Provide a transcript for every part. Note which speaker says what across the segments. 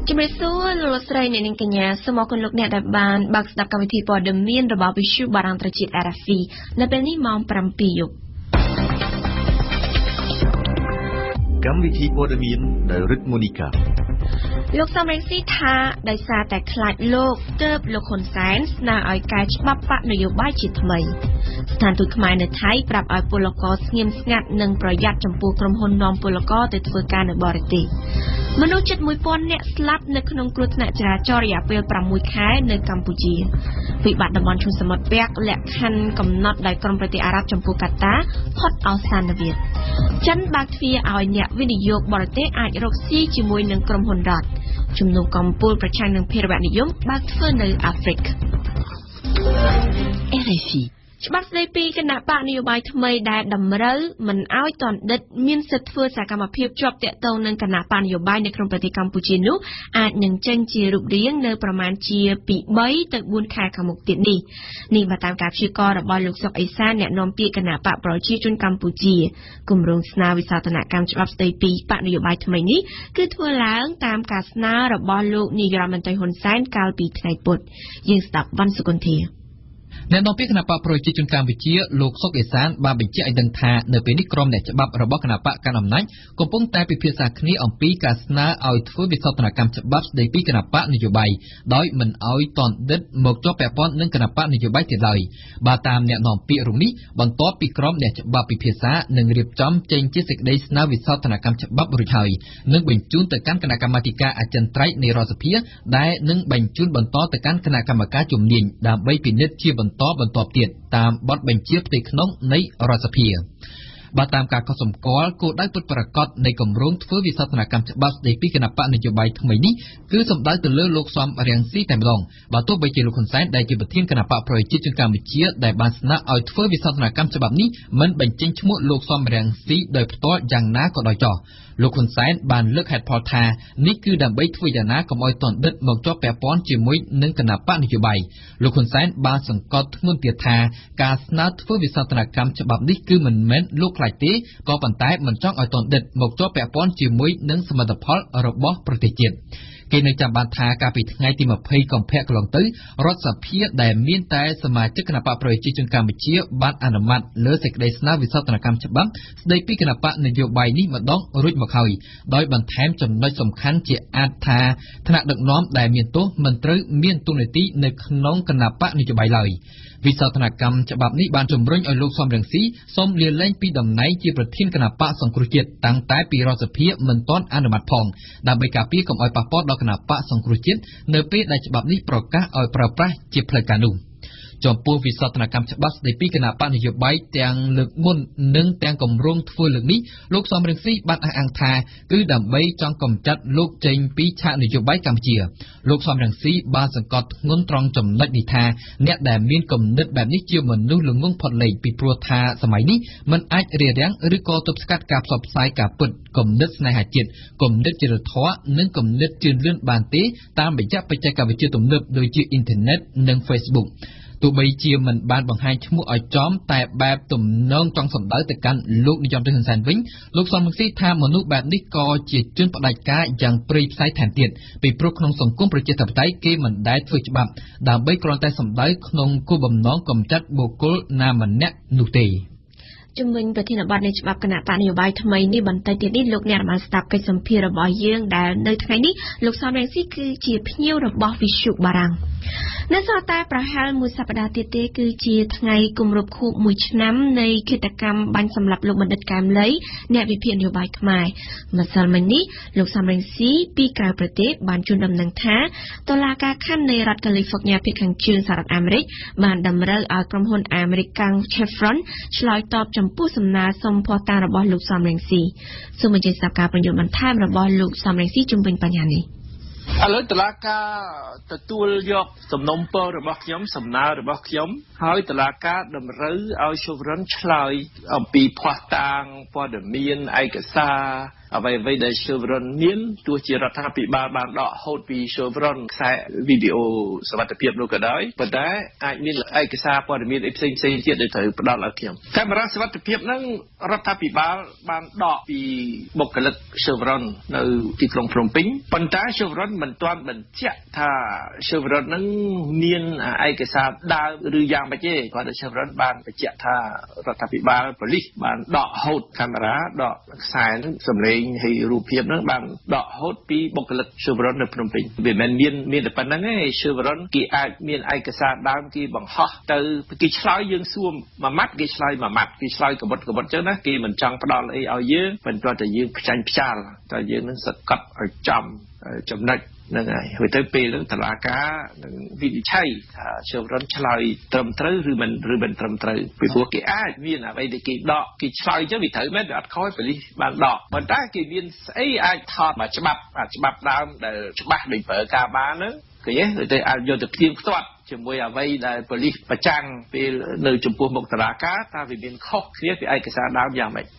Speaker 1: ជំរាបសួរលោកស្រីអ្នកនាងកញ្ញាសូមអរគុណលោកអ្នកដែលបានបើកស្ដាប់កម្មវិធីព័ត៌មានរបស់វិទ្យុបារាំងត្រជាតិ RFI នៅពេលនេះម៉ោង 7 យប់
Speaker 2: កម្មវិធីព័ត៌មានដោយរិទ្ធមូនីកា
Speaker 1: លោកសំរងស៊ីថាដោយសារតែខ្លាចលោកទើបលោកហ៊ុនសែនស្នើឲ្យកែច្បាប់បកនយោបាយជាថ្មីស្ថានទូតខ្មែរនៅថៃប្រាប់ឲ្យពលករស្ងៀមស្ងាត់និងប្រយ័ត្នចំពោះក្រុមហ៊ុននាំពលករទៅធ្វើការនៅបរទេសមនុស្សជិត 1000 នាក់ស្លាប់នៅក្នុងគ្រោះថ្នាក់ចរាចរណ៍រយៈពេល6 ខែនៅកម្ពុជាវិបត្តិតំបន់ឈូងសមុទ្រពាក់លក្ខខណ្ឌកំណត់ដោយក្រុមប្រទេសអារ៉ាប់ចំពោះកាតាផុតអសានវិទ្យាចិនបើកទ្វារឲ្យអ្នកវិនិយោគបរទេសអាចរកស៊ីជាមួយនឹងក្រុមហ៊ុនរដ្ឋជំនុំកម្ពុជាប្រឆាំងនឹងភេរវនិយមបើកធ្វើនៅអាហ្វ្រិក RFIច្បាប់ស្តីពីគណៈបកនយោបាយថ្មីដែលតម្រូវមិនឲ្យតនដិតមានសិទ្ធិធ្វើសកម្មភាពជាប់ទាក់ទងនឹងគណៈបកនយោបាយនៅក្នុងប្រទេសកម្ពុជានោះអាចនឹងចេញជារូបរាងនៅប្រមាណជាពី3 ទៅ 4 ខែខាងមុខទៀតនេះបើតាមការព្យាករណ៍របស់លោកសុកអេសានអ្នកនាំពាក្យគណៈបកប្រជាជនកម្ពុជាគម្រោងស្នើវិសោធនកម្មច្បាប់ស្តីពីបកនយោបាយថ្មីនេះគឺធ្វើឡើងតាមការស្នើរបស់លោកនាយរដ្ឋមន្ត្រីហ៊ុនសែនកាលពីថ្ងៃពុធយើងស្ដាប់វ៉ាន់សុគន្ធា
Speaker 3: អ្នកនាំពាក្យគណៈបកប្រជាជនកម្ពុជាលោកសុកអេសានបានបញ្ជាក់ឲ្យដឹងថានៅពេលនេះក្រុមអ្នកច្បាប់របស់គណៈបកកណ្ដាលអំណាចកំពុងតែពិភាក្សាគ្នាអំពីការស្នើឲ្យធ្វើវិសោធនកម្មច្បាប់ស្តីពីគណៈបកនយោបាយដោយមិនឲ្យតនដិតមកជាប់ពាក់ព័ន្ធនឹងគណៈបកនយោបាយទៀតឡើយបើតាមអ្នកនាំពាក្យរំនេះបន្ទាប់ពីក្រុមអ្នកច្បាប់ពិភាក្សានិងរៀបចំចេញជាសេចក្តីស្នើវិសោធនកម្មច្បាប់រួចហើយនឹងបញ្ជូនទៅកាន់គណៈកម្មាធិការអចិន្ត្រៃយ៍នៃរដ្ឋសភាដែលនឹងបញ្ជូនបន្តទៅកាន់គណៈកម្មការជំនាញដើម្បីពិនិត្យជាបន្តទៀតតាមបទបញ្ជាផ្ទៃក្នុងនៃរដ្ឋសភាបើតាមការកត់សម្គាល់គោលដៅពិតប្រាកដនៃគម្រោងធ្វើវិសោធនកម្មច្បាប់ស្តីពីគណៈបកនយោបាយថ្មីនេះគឺសំដៅទៅលើលោកសំរងស៊ីតែម្ដងបើទោះបីជាលោកហ៊ុនសែនដែលជាប្រធានគណៈបកប្រជាជនកម្ពុជាដែលបានស្នើឲ្យធ្វើវិសោធនកម្មច្បាប់នេះមិនបញ្ចេញឈ្មោះលោកសំរងស៊ីដោយផ្ទាល់យ៉ាងណាក៏ដោយចោះលោកហ៊ុនសែនបានលើកហេតុផលថានេះគឺដើម្បីធ្វើយ៉ាងណាកុំឲ្យតនដិតមកជាប់ពាក់ព័ន្ធជាមួយនឹងគណៈបកនយោបាយលោកហ៊ុនសែនបានសង្កត់ធ្ងន់ទៀតថាការស្នើធ្វើវិសោធនកម្មច្បាប់នេះគឺមិនមែនលោកខ្លាចទេក៏ប៉ុន្តែមិនចង់ឲ្យតនដិតមកជាប់ពាក់ព័ន្ធជាមួយនឹងសមិទ្ធផលរបស់ប្រទេសជាតិគេនៅចាំបានថាកាលពីថ្ងៃទី20 កុម្ភៈកន្លងទៅរដ្ឋសភាដែលមានតែសមាជិកគណៈបកប្រជាជនកម្ពុជាបានអនុម័តលើសេចក្តីស្នើវិសោធនកម្មច្បាប់ស្តីពីគណៈបកនយោបាយនេះម្ដងរួចមកហើយដោយបន្ថែមចំណុចសំខាន់ជាអាចថាថ្នាក់ដឹកនាំដែលមានទោសមិនត្រូវមានតួនាទីនៅក្នុងគណៈបកនយោបាយឡើយវិសោធនកម្មច្បាប់នេះបានជំរុញឲ្យលោកសំរងស៊ីសូមលាលែងពីតំណែងជាប្រធានគណៈបកសង្គ្រោះជាតិតាំងតែពីរដ្ឋសភាមិនទាន់អនុម័តផងដើម្បីការពារកុំឲ្យប៉ះពាល់ដល់គណៈបកសង្គ្រោះជាតិនៅពេលដែលច្បាប់នេះប្រកាសឲ្យប្រើប្រាស់ជាផ្លូវការនោះចំពោះវិសោធនកម្មច្បាប់ស្តីពីគណៈបកនយោបាយទាំងលើកមុននិងទាំងគម្រោងធ្វើលើកនេះលោកសំរងស៊ីបានអះអាងថាគឺដើម្បីចង់កម្ចាត់លោកចេញពីឆាកនយោបាយកម្ពុជាលោកសំរងស៊ីបានសង្កត់ធ្ងន់ត្រង់ចំណុចនេះថាអ្នកដែលមានគំនិតបែបនេះជាមនុស្សល្ងង់ផុតលេខពីព្រោះថាសម័យនេះមិនអាចរារាំងឬក៏ទប់ស្កាត់ការផ្សព្វផ្សាយការពិតគំនិតស្នេហាជាតិគំនិតចរិតធម៌និងគំនិតជឿនលឿនបានទេតាមរយៈបច្ចេកវិទ្យាទំនើបដូចជាអ៊ីនធឺណិតនិង Facebookទោះបីជាមិនបានបង្ហាញឈ្មោះឲ្យចំតែបែបទំនងចង់សម្ដៅទៅកាន់លោកនាយរដ្ឋមន្ត្រីហ៊ុនសែនវិញលោកសំរងស៊ីថាមនុស្សបែបនេះក៏ជាជនផ្ដាច់ការយ៉ាងព្រៃផ្សៃថែមទៀតពីព្រោះក្នុងសង្គមប្រជាធិបតេយ្យគេមិនដែលធ្វើច្បាប់ដើម្បីគ្រាន់តែសម្ដៅក្នុងគោលបំណងកម្ចាត់បុគ្គលណាម្នាក់នោះទេ
Speaker 1: ជំវិញប្រធានបទនៃច្បាប់គណៈបកនយោបាយថ្មីនេះបន្តិចទៀតនេះលោកអ្នកបានស្ដាប់កិច្ចសម្ភាសន៍របស់យើងដែលនៅថ្ងៃនេះលោកសំរងស៊ីគឺជាភ្ញៀវរបស់វិទ្យុបារាំងនៅសល់តែប្រហែលមួយសប្តាហ៍ទៀតទេគឺជាថ្ងៃគម្រប់ខួប1ឆ្នាំនៃឃាតកម្មបាញ់សម្លាប់លោកបណ្ឌិតកែមលីអ្នកវិភាគនយោបាយខ្មែរម្សិលមិញនេះលោកសំរងស៊ីពីក្រៅប្រទេសបានជូនដំណឹងថាតុលាការខណ្ឌនៃរដ្ឋកាលីហ្វ័រញ៉ាភាគខាងជើងសហរដ្ឋអាមេរិកបានតម្រូវឲ្យក្រុមហ៊ុនអាមេរិកកាំង Chevron ឆ្លើយតបចំពោះសំណើសុំភស្តុតាងរបស់លោកសំរងស៊ីសូមអញ្ជើញស្ដាប់ការបញ្យល់បន្ថែមរបស់លោកសំរងស៊ីជុំវិញបញ្ហានេះ
Speaker 4: ឥឡូវតុលាការទទួលយកសំណុំពររបស់ខ្ញុំសំណើរបស់ខ្ញុំហើយតុលាការតម្រូវឲ្យ Chevron ឆ្លើយអំពីភស្តុតាងព័ត៌មានឯកសារអ្វីដែល Chevron មានទោះជារដ្ឋាភិបាលបានដកហូតពី Chevron ខ្សែវីដេអូសុវត្ថិភាពនោះក៏ដោយប៉ុន្តែអាចមានឯកសារព័ត៌មានផ្សេងទៀតដែលត្រូវផ្ដល់ឲ្យខ្ញុំកាមេរ៉ាសុវត្ថិភាពហ្នឹងរដ្ឋាភិបាលបានដកពីបុគ្គលិក Chevron នៅទីក្រុងភ្នំពេញប៉ុន្តែ Chevron មិនទាន់បញ្ជាក់ថា Chevron ហ្នឹងមានឯកសារដើមឬយ៉ាងម៉េចទេគាត់ Chevron បានបញ្ជាក់ថារដ្ឋាភិបាលប៉ូលីសបានដកហូតកាមេរ៉ាដកខ្សែហ្នឹងសម្លេងហើយរូបភាពហ្នឹងបានដកហូតពីបុគ្គលិក Chevron នៅភ្នំពេញវាមិនមានតែប៉ុណ្្នឹងទេ Chevron គេអាចមានឯកសារដើមគេបង្ហោះទៅគេឆ្លើយយើងសួរមួយម៉ាត់គេឆ្លើយមួយម៉ាត់គេឆ្លើយកបុតចឹងណាគេមិនចង់ផ្ដល់អីឲ្យយើងប៉ុន្តែតែយើងផ្ចាញ់ផ្ចាល់តែយើងនឹងសកត់ឲ្យចំចំណុចហ្នឹងហើយទៅពេលហ្នឹងតឡាការនឹងវិនិច្ឆ័យថា Chevron ឆ្លើយត្រឹមត្រូវឬមិនត្រឹមត្រូវពីព្រោះគេអាចមានអ្វីដែលគេដកគេឆ្លើយចឹងវាត្រូវមែនអត់ខុសប៉ូលីសបានដកប៉ុន្តែគេមានស្អីអាចថតមកច្បាប់ដើមដែលច្បាស់ដូចប្រើការបានហ្នឹងគេទៅអាចយកទៅផ្ទៀងផ្ទាត់ជាមួយអ្វីដែលប៉ូលីសប្រចាំងពេលនៅចំពោះមុខតុលាការថាវាមានខុសគ្នាពីឯកសារដើមយ៉ាងម៉េច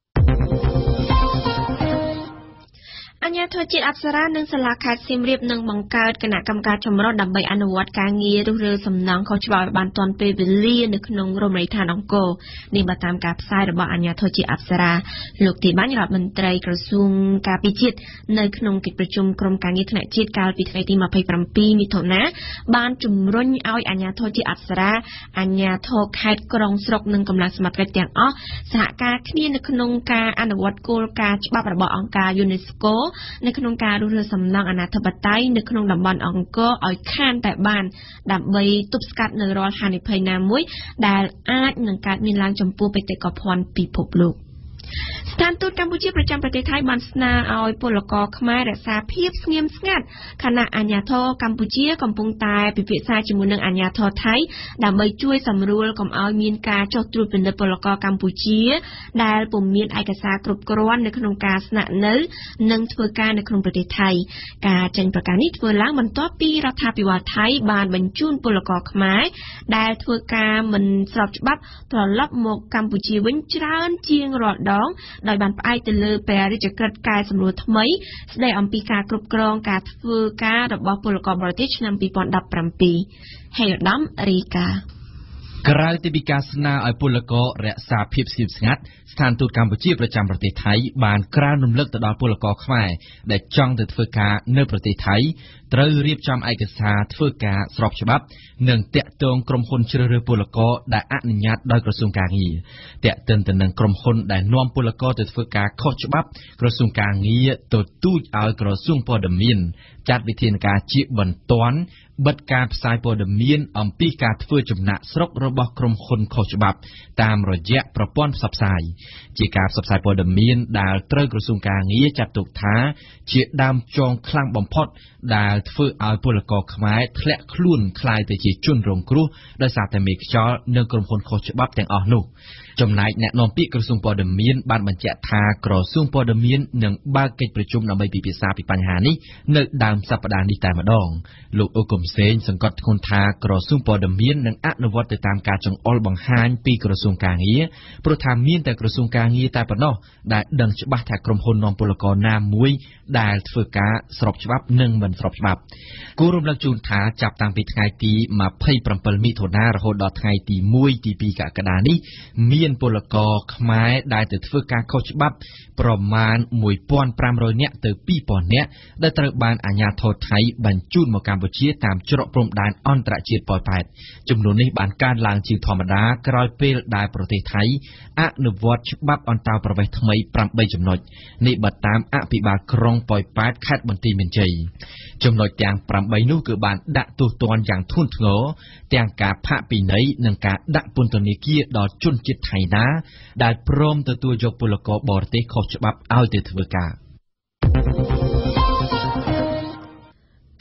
Speaker 1: អញ្ញាធិជាតិអប្សរានិងសាលាខេត្តសៀមរាបនឹងបង្កើតគណៈកម្មការចម្រុះដើម្បីអនុវត្តការងាររុះរើសំណង់ខុសច្បាប់ឲ្យបានទាន់ពេលវេលានៅក្នុងរមណីយដ្ឋានអង្គរនេះបើតាមការផ្សាយរបស់អញ្ញាធិជាតិអប្សរាលោកទីបាញ់រដ្ឋមន្ត្រីក្រសួងការពារជាតិនៅក្នុងកិច្ចប្រជុំក្រុមការងារថ្នាក់ជាតិកាលពីថ្ងៃទី27មិថុនាបានជំរុញឲ្យអញ្ញាធិជាតិអប្សរាអញ្ញាធិខេត្តក្រុងស្រុកនិងកម្លាំងសមត្ថកិច្ចទាំងអស់សហការគ្នានៅក្នុងការអនុវត្តគោលការណ៍ច្បាប់របស់អង្គការ UNESCOនៅក្នុងការរុះរើសំណង់អនាធិបតេយ្យនៅក្នុងតំបន់អង្គរឲ្យខានតែបានដើម្បីទប់ស្កាត់នៅរាល់ហានិភ័យណាមួយដែលអាចនឹងកើតមានឡើងចំពោះបេតិកភណ្ឌពិភពលោកស្ថានទូតកម្ពុជាប្រចាំប្រទេសថៃបានស្នើឲ្យពលករខ្មែររក្សាភាពស្ងៀមស្ងាត់ខណៈអាជ្ញាធរកម្ពុជាកំពុងតែពិភាក្សាជាមួយនឹងអាជ្ញាធរថៃដើម្បីជួយសម្រួលកុំឲ្យមានការចុះត្រួតពិនិត្យពលករកម្ពុជាដែលពុំមានឯកសារគ្រប់គ្រាន់នៅក្នុងការស្នាក់នៅនិងធ្វើការនៅក្នុងប្រទេសថៃការចេញប្រកាសនេះធ្វើឡើងបន្ទាប់ពីរដ្ឋាភិបាលថៃបានបញ្ជូនពលករខ្មែរដែលធ្វើការមិនស្របច្បាប់ត្រឡប់មកកម្ពុជាវិញច្រើនជាងរាល់ដងដោយបានផ្អែកទៅលើព្រះរាជក្រឹត្យកែសម្រួលថ្មីស្ដីអំពីការគ្រប់គ្រងការធ្វើការរបស់ពលករបរទេសឆ្នាំ2017ហេរដំរីកា
Speaker 3: ក្រៅពីការស្នើឲ្យពលកររក្សាភាពស្ងៀមស្ងាត់ស្ថានទូតកម្ពុជាប្រចាំប្រទេសថៃបានក្រើនរំលឹកទៅដល់ពលករខ្មែរដែលចង់ទៅធ្វើការនៅប្រទេសថៃត្រូវរៀបចំឯកសារធ្វើការស្របច្បាប់និងតាក់ទងក្រុមហ៊ុនជ្រើសរើសពលករដែលអនុញ្ញាតដោយក្រសួងការងារតាក់ទិនទៅនឹងក្រុមហ៊ុនដែលនាំពលករទៅធ្វើការខុសច្បាប់ក្រសួងការងារទទូចឲ្យក្រសួងព័ត៌មានចាត់វិធានការជាបន្ទាន់បិទការផ្សាយព័ត៌មានអំពីការធ្វើចំណាក់ស្រុករបស់ក្រុមហ៊ុនខុសច្បាប់តាមរយៈប្រព័ន្ធផ្សព្វផ្សាយជាការផ្សព្វផ្សាយព័ត៌មានដែលត្រូវក្រសួងការងារចាត់ទុកថាជាដើមចងខ្លាំងបំផុតដែលធ្វើឲ្យពលករខ្មែរធ្លាក់ខ្លួនក្លាយទៅជាជនរងគ្រោះដោយសារតែមេខ្យល់និងក្រុមហ៊ុនខុសច្បាប់ទាំងអស់នោះចំណែកអ្នកនាំពាក្យក្រសួងព័ត៌មានបានបញ្ជាក់ថាក្រសួងព័ត៌មាននឹងបើកកិច្ចប្រជុំដើម្បីពិភាក្សាពីបញ្ហានេះនៅដើមសប្តាហ៍នេះតែម្ដងលោកអ៊ុកុំសេងសង្កត់ធ្ងន់ថាក្រសួងព័ត៌មាននឹងអនុវត្តទៅតាមការចង្អុលបង្ហាញពីក្រសួងការងារព្រោះថាមានតែក្រសួងការងារតែប៉ុណ្ណោះដែលដឹងច្បាស់ថាក្រុមហ៊ុននាំពលករណាមួយដែលធ្វើការស្របច្បាប់និងមិនស្របច្បាប់គូរំលឹកជូនថាចាប់តាំងពីថ្ងៃទី27មិថុនារហូតដល់ថ្ងៃទី1ទី2កក្កដានេះមានពលករខ្មែរដែលទៅធ្វើការខុសច្បាប់ប្រមាណ 1,500 នាក់ទៅ 2,000 នាក់ដែលត្រូវបានអាជ្ញាធរថៃបញ្ជូនមកកម្ពុជាតាមច្រកព្រំដែនអន្តរជាតិប៉ោយប៉ែតចំនួននេះបានកើនឡើងជាងធម្មតាក្រោយពេលដែលប្រទេសថៃអនុវត្តច្បាប់អន្តោប្រវេសន៍ថ្មី8ចំណុចនេះបើតាមអភិបាលក្រុងប៉ោយប៉ែតខេត្តបន្ទាយមានជ័យចំណុចទាំង8នោះគឺបានដាក់ទោសទណ្ឌយ៉ាងធ្ងន់ធ្ងរទាំងការផាកពិន័យនិងការដាក់ពន្ធនាគារដល់ជនជាតិថៃណាដែលព្រមទទួលយកពលករបរទេសខុសច្បាប់ឲ្យទៅធ្វើការ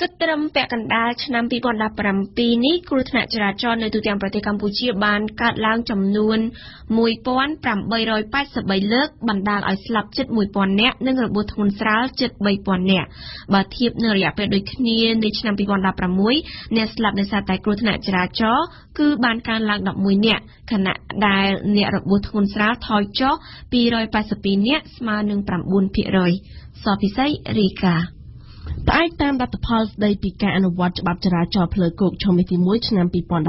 Speaker 1: គិតត្រឹមពាក់កណ្ដាលឆ្នាំ2017នេះគ្រោះថ្នាក់ចរាចរណ៍នៅទូទាំងប្រទេសកម្ពុជាបានកើតឡើងចំនួន1883លើកបណ្ដាលឲ្យស្លាប់ជិត1000នាក់និងរបួសធ្ងន់ស្រាលជិត3000នាក់បើធៀបនៅរយៈពេលដូចគ្នានៃឆ្នាំ2016អ្នកស្លាប់ដោយសារតែគ្រោះថ្នាក់ចរាចរណ៍គឺបានកើនឡើង11នាក់ខណៈដែលអ្នករបួសធ្ងន់ស្រាលថយចុះ282នាក់ស្មើនឹង 9%សពិសីរីកា
Speaker 5: ផ្អែកតាមលទ្ធផលស្ដីពីការអនុវត្តច្បាប់ចរាចរណ៍ផ្លូវគោកឆមាសទី1ឆ្នាំ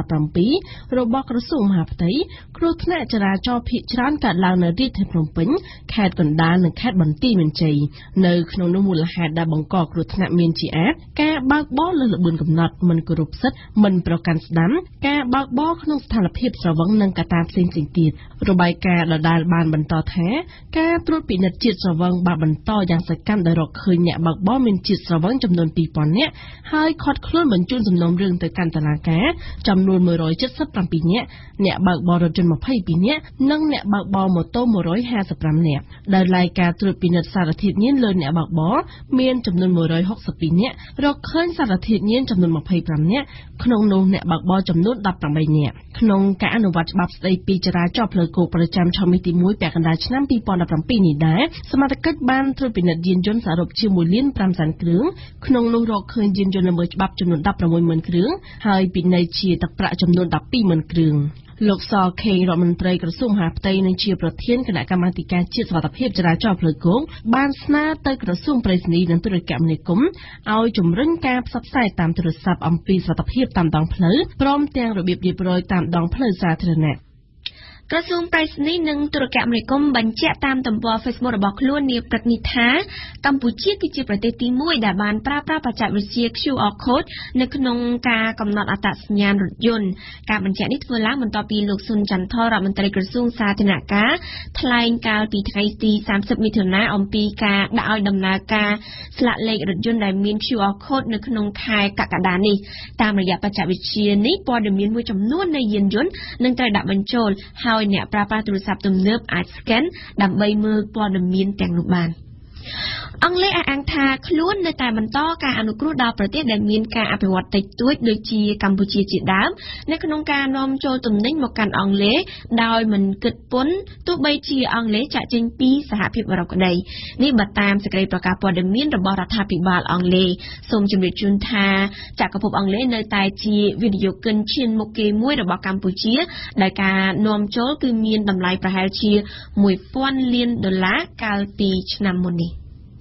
Speaker 5: 2017របស់ក្រសួងមហាផ្ទៃគ្រោះថ្នាក់ចរាចរណ៍ភាគច្រើនកើតឡើងនៅរាជធានីភ្នំពេញខេត្តកណ្ដាលនិងខេត្តបន្ទាយមានជ័យនៅក្នុងនោះមូលហេតុដែលបង្កគ្រោះថ្នាក់មានជាអាចការបើកបរលើសល្បឿនកំណត់មិនគោរពសិទ្ធិមិនប្រកាន់ស្ដាំការបើកបរក្នុងស្ថានភាពស្រវឹងនិងកត្តាផ្សេងៗទៀតរបាយការណ៍ដដែលបានបន្តថាការត្រួតពិនិត្យជាតិស្រវឹងបានបន្តយ៉ាងសកម្មដោយរកឃើញអ្នកបើកបរមានជាតិស្រវឹងចំនួន2000នាក់ហើយឃាត់ខ្លួនបញ្ជូនសំណុំរឿងទៅកាន់តុលាការចំនួន177នាក់អ្នកបើកបររថយន្ត22នាក់និងអ្នកបើកបរម៉ូតូ155នាក់ដោយឡែកការត្រួតពិនិត្យសារធាតុញៀនលើអ្នកបើកបរមានចំនួន162នាក់រកឃើញសារធាតុញៀនចំនួន25នាក់ក្នុងនោះអ្នកបើកបរចំនួន18នាក់ក្នុងការអនុវត្តច្បាប់ស្តីពីចរាចរណ៍ផ្លូវគោកប្រចាំឆមាសទី1ពាក់កណ្ដាលឆ្នាំ2017នេះដែរសមត្ថកិច្ចបានត្រួតពិនិត្យយានយន្តសរុបជា1,500,000គ្រឿងក្នុងនោះរកឃើញយានយន្តល្មើសច្បាប់ចំនួន160000គ្រឿងហើយពិន័យជាទឹកប្រាក់ចំនួន120,000គ្រឿងលោកសខេងរដ្ឋមន្ត្រីក្រសួងមហាផ្ទៃនិងជាប្រធានគណៈកម្មាធិការជាតិសុវត្ថិភាពចរាចរណ៍ផ្លូវគោកបានស្នើទៅក្រសួងប្រៃសណីនិងទូរគមនាគមន៍ឲ្យជំរុញការផ្សព្វផ្សាយតាមទូរស័ព្ទអំពីសុវត្ថិភាពតាមដងផ្លូវព្រមទាំងរបៀបរៀបរយតាមដងផ្លូវសាធារណៈក្រសួងប្រៃសណីនិងទូរគមនាគមន៍បញ្ជាក់តាមទំព័រ Facebook របស់ខ្លួននាព្រឹកនេះថាកម្ពុជាគឺជាប្រទេសទី1ដែលបានប្រើប្រាស់បច្ចេកវិទ្យា QR Code នៅក្នុងការកំណត់អត្តសញ្ញាណរថយន្តការបញ្ជាក់នេះធ្វើឡើងបន្ទាប់ពីលោកស៊ុនចន្ទថរដ្ឋមន្ត្រីក្រសួងសាធារណការថ្លែងកាលពីថ្ងៃទី30មិថុនាអំពីការដាក់ឲ្យដំណើរការស្លាកលេខរថយន្តដែលមាន QR Code នៅក្នុងខែកក្កដានេះតាមរយៈបច្ចេកវិទ្យានេះព័ត៌មានមួយចំនួននៃយានយន្តនឹងត្រូវដាក់បញ្ចូលហើយអ្នកប្រើប្រាស់ទូរស័ព្ទទំនើបអាច scan ដើម្បីមើលព័ត៌មានទាំងនោះបានអង់គ្លេសអះអាងថាខ្លួននៅតែបន្តការអនុគ្រោះដល់ប្រទេសដែលមានការអភិវឌ្ឍតិចតួចដូចជាកម្ពុជាជាដើមនៅក្នុងការនាំចូលទំនិញមកកាន់អង់គ្លេសដោយមិនគិតពន្ធទោះបីជាអង់គ្លេសចាក់ចេញពីសហភាពអឺរ៉ុបក្តីនេះបើតាមសេចក្តីប្រកាសព័ត៌មានរបស់រដ្ឋាភិបាលអង់គ្លេសសូមជម្រាបជូនថាចក្រភពអង់គ្លេសនៅតែជាវិនិយោគិនឈានមុខគេមួយរបស់កម្ពុជាដោយការនាំចូលគឺមានតម្លៃប្រហែលជា$1000 លានកាលពីឆ្នាំមុននេះ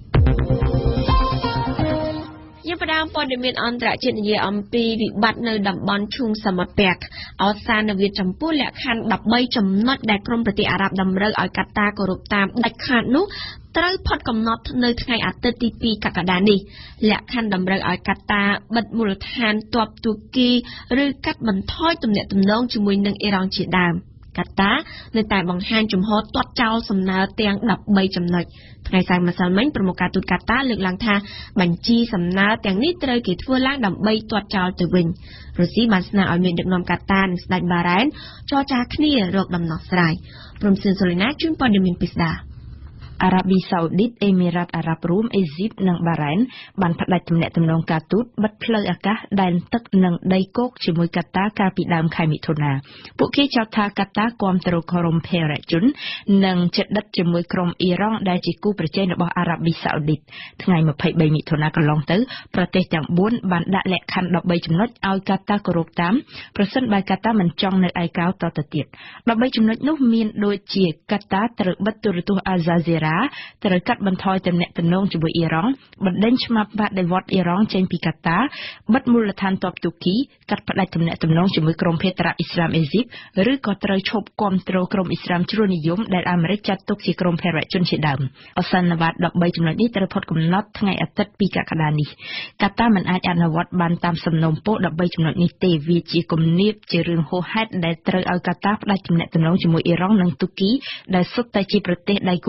Speaker 5: យើងផ្ដើមព័ត៌មានអន្តរជាតិនិយាយអំពីវិបត្តិនៅតំបន់ឈូងសមុទ្រពាក់អសានវិទ្យាចំពោះលក្ខខណ្ឌ13ចំណុចដែលក្រុមប្រទេសអារ៉ាប់តម្រូវឲ្យកាតាគោរពតាមដាច់ខាតនោះត្រូវផុតកំណត់នៅថ្ងៃអាទិត្យទី2កក្កដានេះលក្ខខណ្ឌតម្រូវឲ្យកាតាបិទមូលដ្ឋានទ័ពទូគីឬកាត់បន្ថយទំនាក់ទំនងជាមួយនឹងអ៊ីរ៉ង់ជាដើមកាតានៅតែបង្ហាញជំហរទាត់ចោលសំណើទាំង13ចំណុចថ្ងៃសៅរ៍ម្សិលមិញប្រមុខការទូតកាតាលើកឡើងថាបញ្ជីសំណើទាំងនេះត្រូវគេធ្វើឡើងដើម្បីទាត់ចោលទៅវិញរុស្ស៊ីបានស្នើឲ្យមានដឹកនាំកាតានិងស្ដេចបារ៉ែនចរចាគ្នារកដំណោះស្រាយព្រមសឿនសូលីណាជូនព័ត៌មានពិស្ដា
Speaker 6: អារ៉ាប៊ីសាអូឌីតអេមីរ៉ាតអារ៉ាប់រួមអេស៊ីបនិងបារ៉ែនបានផ្ដាច់ទំនាក់ទំនងការទូតបិទផ្លូវអាកាសដែនទឹកនិងដីគោកជាមួយកាតាកាលពីដើមខែមិថុនាពួកគេចោទថាកាតាគាំទ្រក្រុមភេរវជននិងជិតដិតជាមួយក្រុមអ៊ីរ៉ង់ដែលជាគូប្រជែងរបស់អារ៉ាប៊ីសាអូឌីតថ្ងៃ23មិថុនាកន្លងទៅប្រទេសទាំង4បានដាក់លក្ខខណ្ឌ13ចំណុចឲ្យកាតាគោរពតាមប្រសិនបើកាតាមិនចង់នៅឯកោតទៅទៀត13ចំណុចនោះមានដូចជាកាតាត្រូវបិទទូរទស្សន៍អាហ្សាហ្សេរ៉ាត្រូវកាត់បន្ថយទំនាក់ទំនងជាមួយអ៊ីរ៉ង់បណ្ដេញឆ្មាំបដិវត្តអ៊ីរ៉ង់ចេញពីកាតាបិទមូលដ្ឋានទ័ពទូគីកាត់ផ្ដាច់ទំនាក់ទំនងជាមួយក្រុមភេត្រាអ៊ីស្លាមអេស៊ីបឬក៏ត្រូវឈប់គាំទ្រក្រុមអ៊ីស្លាមជ្រុលនិយមដែលអាមេរិកចាត់ទុកជាក្រុមភេរវជនជាដើមអសន្និបាត13ចំណុចនេះត្រូវផុតកំណត់ថ្ងៃអាទិត្យ2កក្កដានេះកាតាមិនអាចអនុវត្តបានតាមសំណូមពរ13ចំណុចនេះទេវាជាគំនាបជារឿងហួសហេតុដែលត្រូវឲ្យកាតាផ្ដាច់ទំនាក់ទំនងជាមួយអ៊ីរ៉ង់និងទូគីដែលសុទ្ធតែជាប្រទេសដៃគូកាតា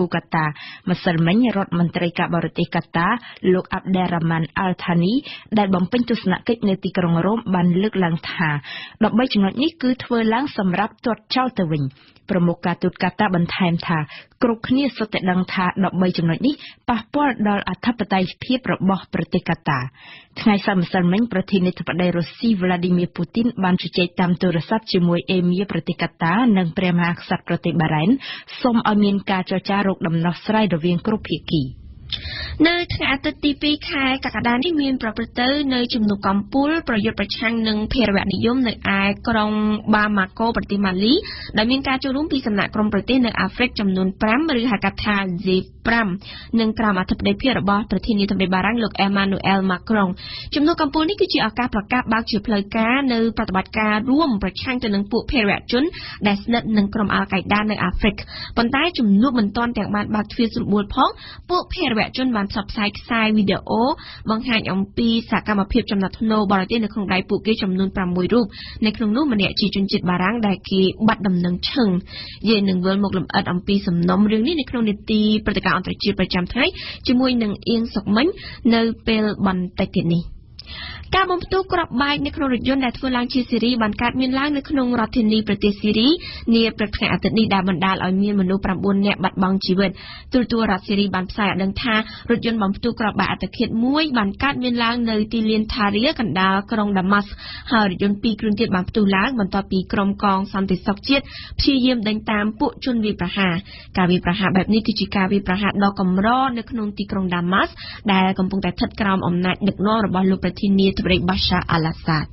Speaker 6: ម្សិលមិញរដ្ឋមន្ត្រីការបរទេសកាតាលោក Abderrahman Al-Thani ដែលបំពេញទស្សនកិច្ចនៅទីក្រុងរ៉ូមបានលើកឡើងថា13ចំណុចនេះគឺធ្វើឡើងសម្រាប់ទាត់ចោលទៅវិញប្រមុខការទូតកាតាបន្ថែមថាគ្រប់គ្នាសុទ្ធតែដឹងថា13ចំណុចនេះប៉ះពាល់ដល់អធិបតេយ្យភាពរបស់ប្រទេសកាតាថ្ងៃសៅរ៍ម្សិលមិញប្រធានាធិបតីរុស្ស៊ី Vladimir Putin បានជជែកតាមទូរស័ព្ទជាមួយអេមៀប្រទេសកាតានិងព្រះមហាក្សត្រប្រទេសបារ៉ែនសូមឲ្យមានការចរចារកដំណោះស្រាយរវាងគ្រប់ភាគី
Speaker 1: នៅថ្ងៃអាទិត្យទី2ខែកក្កដានេះមានប្រព្រឹត្តទៅនៅជំនុំកំពូលប្រយុទ្ធប្រឆាំងនឹងភេរវនិយមនៅឯក្រុងបាម៉ាកូប្រទេសម៉ាលីដែលមានការចូលរួមពីសំណាក់ក្រុមប្រទេសនៅអាហ្វ្រិកចំនួន5ឬហៅកាត់ថា G5 និងក្រោមអធិបតីភាពរបស់ប្រធានាធិបតីបារាំងលោក Emmanuel Macron ជំនុំកំពូលនេះគឺជាឱកាសប្រកាសបើកជាផ្លូវការនៅប្រតិបត្តិការរួមប្រឆាំងទៅនឹងពួកភេរវជនដែលស្និទ្ធនឹងក្រុមអាល់កៃដានៅអាហ្វ្រិកប៉ុន្តែជំនុំមិនទាន់ទាំងបានបើកទ្វារស្រួលផងពួកភេរវជនបានផ្សព្វផ្សាយខ្សែវីដេអូបង្ហាញអំពីសកម្មភាពចំណាត់ធ្នូបរទេសនៅក្នុងដៃពួកគេចំនួន6រូបនៅក្នុងនោះម្នាក់ជាជនជាតិបារាំងដែលគេបាត់ដំណឹងឈឹងយើងនឹងវិលមកលម្អិតអំពីសំណុំរឿងនេះនៅក្នុងនីតិព្រឹត្តិការណ៍អន្តរជាតិប្រចាំថ្ងៃជាមួយនឹងអៀងសុកមិញនៅពេលបន្តិចទៀតនេះការបំផ្ទុះគ្រាប់បែកនៅក្នុងរថយន្តដែលធ្វើឡើងជាស៊េរីបានកើតមានឡើងនៅក្នុងរដ្ឋធានីប្រទេសស៊ីរីនាព្រឹកថ្ងៃអាទិត្យនេះដែលបណ្ដាលឲ្យមានមនុស្ស9នាក់បាត់បង់ជីវិតទូរទស្សន៍រដ្ឋស៊ីរីបានផ្សាយឲ្យដឹងថារថយន្តបំផ្ទុះគ្រាប់បែកអត្តឃាតមួយបានកើតមានឡើងនៅទីលានថារីកណ្ដាលក្រុងដាម៉ាស់ហើយរថយន្ត2គ្រឿងទៀតបានផ្ទុះឡើងបន្ទាប់ពីក្រុមកងសន្តិសុខជាតិព្យាយាមដេញតាមពួកជនវាយប្រហារការវាយប្រហារបែបនេះគឺជាការវាយប្រហារដ៏កម្រនៅក្នុងទីក្រុងដាម៉ាស់ដែលកំពុងតែស្ថិតក្រោមអំណាចដឹកនាំរបស់លោកប្រធានាធិបតី Bashar al-Assad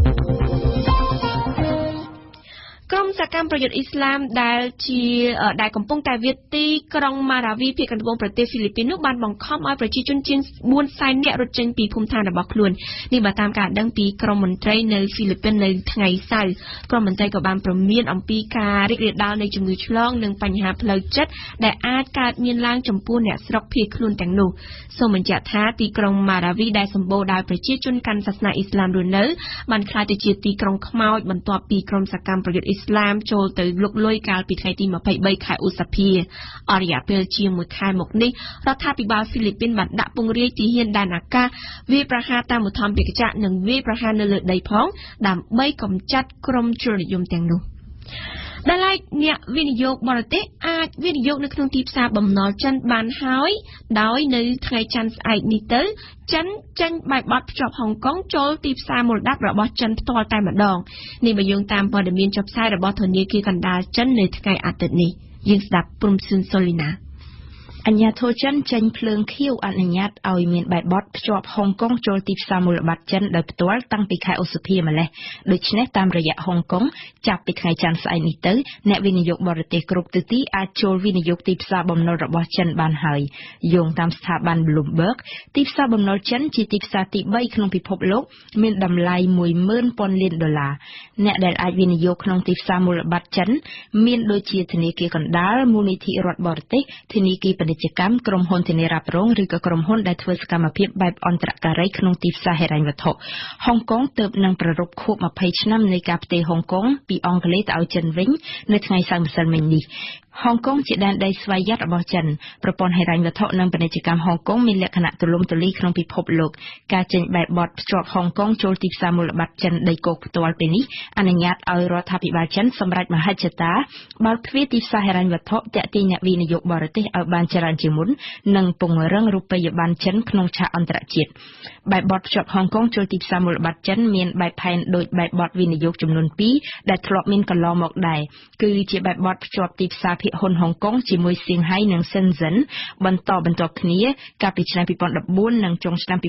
Speaker 1: ក្រុមសកម្មប្រយុទ្ធអ៊ីស្លាមដែលកំពុងតែវាយទីក្រុងម៉ារ៉ាវីភាគខាងត្បូងប្រទេសហ្វីលីពីននោះបានបង្ខំឲ្យប្រជាជនជាង400,000នាក់រត់ចេញពីភូមិឋានរបស់ខ្លួននេះបើតាមការដឹងពីក្រុមមន្ត្រីនៅហ្វីលីពីននៅថ្ងៃសៅរ៍ក្រុមមន្ត្រីក៏បានព្រមានអំពីការរីករាលដាលនៃជំងឺឆ្លងនិងបញ្ហាផ្លូវចិត្តដែលអាចកើតមានឡើងចំពោះអ្នកស្រុកភៀសខ្លួនទាំងនោះសូមបញ្ជាក់ថាទីក្រុងម៉ារ៉ាវីដែលសម្បូរដោយប្រជាជនកាន់សាសនាអ៊ីស្លាមរស់នៅបានក្លាយទៅជាទីក្រុងខ្មោចបន្ទាប់ពីក្រុមសកម្មប្រយុទ្ធអ៊ីស្លាមចូលទៅលុកលុយកាលពីថ្ងៃទី23ខែឧសភាអរិយាពេលជាង1ខែមកនេះរដ្ឋាភិបាលហ្វីលីពីនបានដាក់ពង្រាយទាហានដែនអាកាសវាយប្រហារតាមឧទ្ធម្ភាគចក្រនិងវាយប្រហារនៅលើដីផងដើម្បីកម្ចាត់ក្រុមជននិយមទាំងនោះដែលឡែកអ្នកវិនិយោគបរទេសអាចវិនិយោគនៅក្នុងទីផ្សារបំណុលចិនបានហើយដោយនៅថ្ងៃច័ន្ទស្អែកនេះទៅចិនចេញបែបបទភ្ជាប់ហុងកុងចូលទីផ្សារមរតករបស់ចិនផ្ទាល់តែម្ដងនេះបើយោងតាមព័ត៌មានចុះផ្សាយរបស់ធនាគារកណ្ដាលចិននៅថ្ងៃអាទិត្យនេះយើងស្ដាប់ព្រំស៊ុនសូលីណាអញ្ញាធិចិនចេញភ្លើងខៀវអនុញ្ញាតឲ្យមានបែបបទភ្ជាប់ហុងកុងចូលទីផ្សារមូលបត្រចិនដោយផ្ទាល់តាំងពីខែឧសភាម្លេះដូច្នេះតាមរយៈហុងកុងចាប់ពីថ្ងៃច័ន្ទស្អែកនេះទៅអ្នកវិនិយោគបរទេសគ្រប់ទិសទីអាចចូលវិនិយោគទីផ្សារបំណុលរបស់ចិនបានហើយយោងតាមស្ថាប័ន Bloomberg ទីផ្សារបំណុលចិនជាទីផ្សារទី3ក្នុងពិភពលោកមានតម្លៃ 10,000 លានដុល្លារអ្នកដែលអាចវិនិយោគក្នុងទីផ្សារមូលបត្រចិនមានដូចជាធនាគារកណ្ដាលមូលនិធិរដ្ឋបរទេសធនាគារពាណិជ្ជកម្មក្រុមហ៊ុនធានារ៉ាប់រងឬក៏ក្រុមហ៊ុនដែលធ្វើសកម្មភាពបែបអន្តរការីក្នុងទីផ្សារហិរញ្ញវត្ថុហុងកុងទើបនឹងប្រារព្ធខួប20ឆ្នាំនៃការផ្ទេរហុងកុងពីអង់គ្លេសទៅឲ្យចិនវិញនៅថ្ងៃសៅរ៍ម្សិលមិញនេះហុងកុងជាដែនដីស្វ័យយ័តរបស់ចិនប្រព័ន្ធហិរញ្ញវត្ថុនិងពាណិជ្ជកម្មហុងកុងមានលក្ខណៈទូលំទូលាយក្នុងពិភពលោកការចេញបែបបទភ្ជាប់ហុងកុងចូលទីផ្សារមូលបត្រចិនដីគោកផ្ទាល់ពេលនេះអនុញ្ញាតឲ្យរដ្ឋាភិបាលចិនសម្រេចមហិច្ឆតាបើកទ្វារទីផ្សារហិរញ្ញវត្ថុទាក់ទាញអ្នកវិនិយោគបរទេសឲ្យបានច្រើនជាងមុននិងពង្រឹងរូបិយប័ណ្ណចិនក្នុងឆាកអន្តរជាតិបែបបទភ្ជាប់ហុងកុងចូលទីផ្សារមូលបត្រចិនមានបែបផែនដូចបែបបទវិនិយោគចំនួន2ដែលធ្លាប់មានកន្លងមកដែរគឺជាបែបបទភ្ជាប់ទីផ្សារភាគហ៊ុនហុងកុងជាមួយសៀងហៃនិងសិនសិនបន្តគ្នាកាលពីឆ្នាំ2014និងចុងឆ្នាំ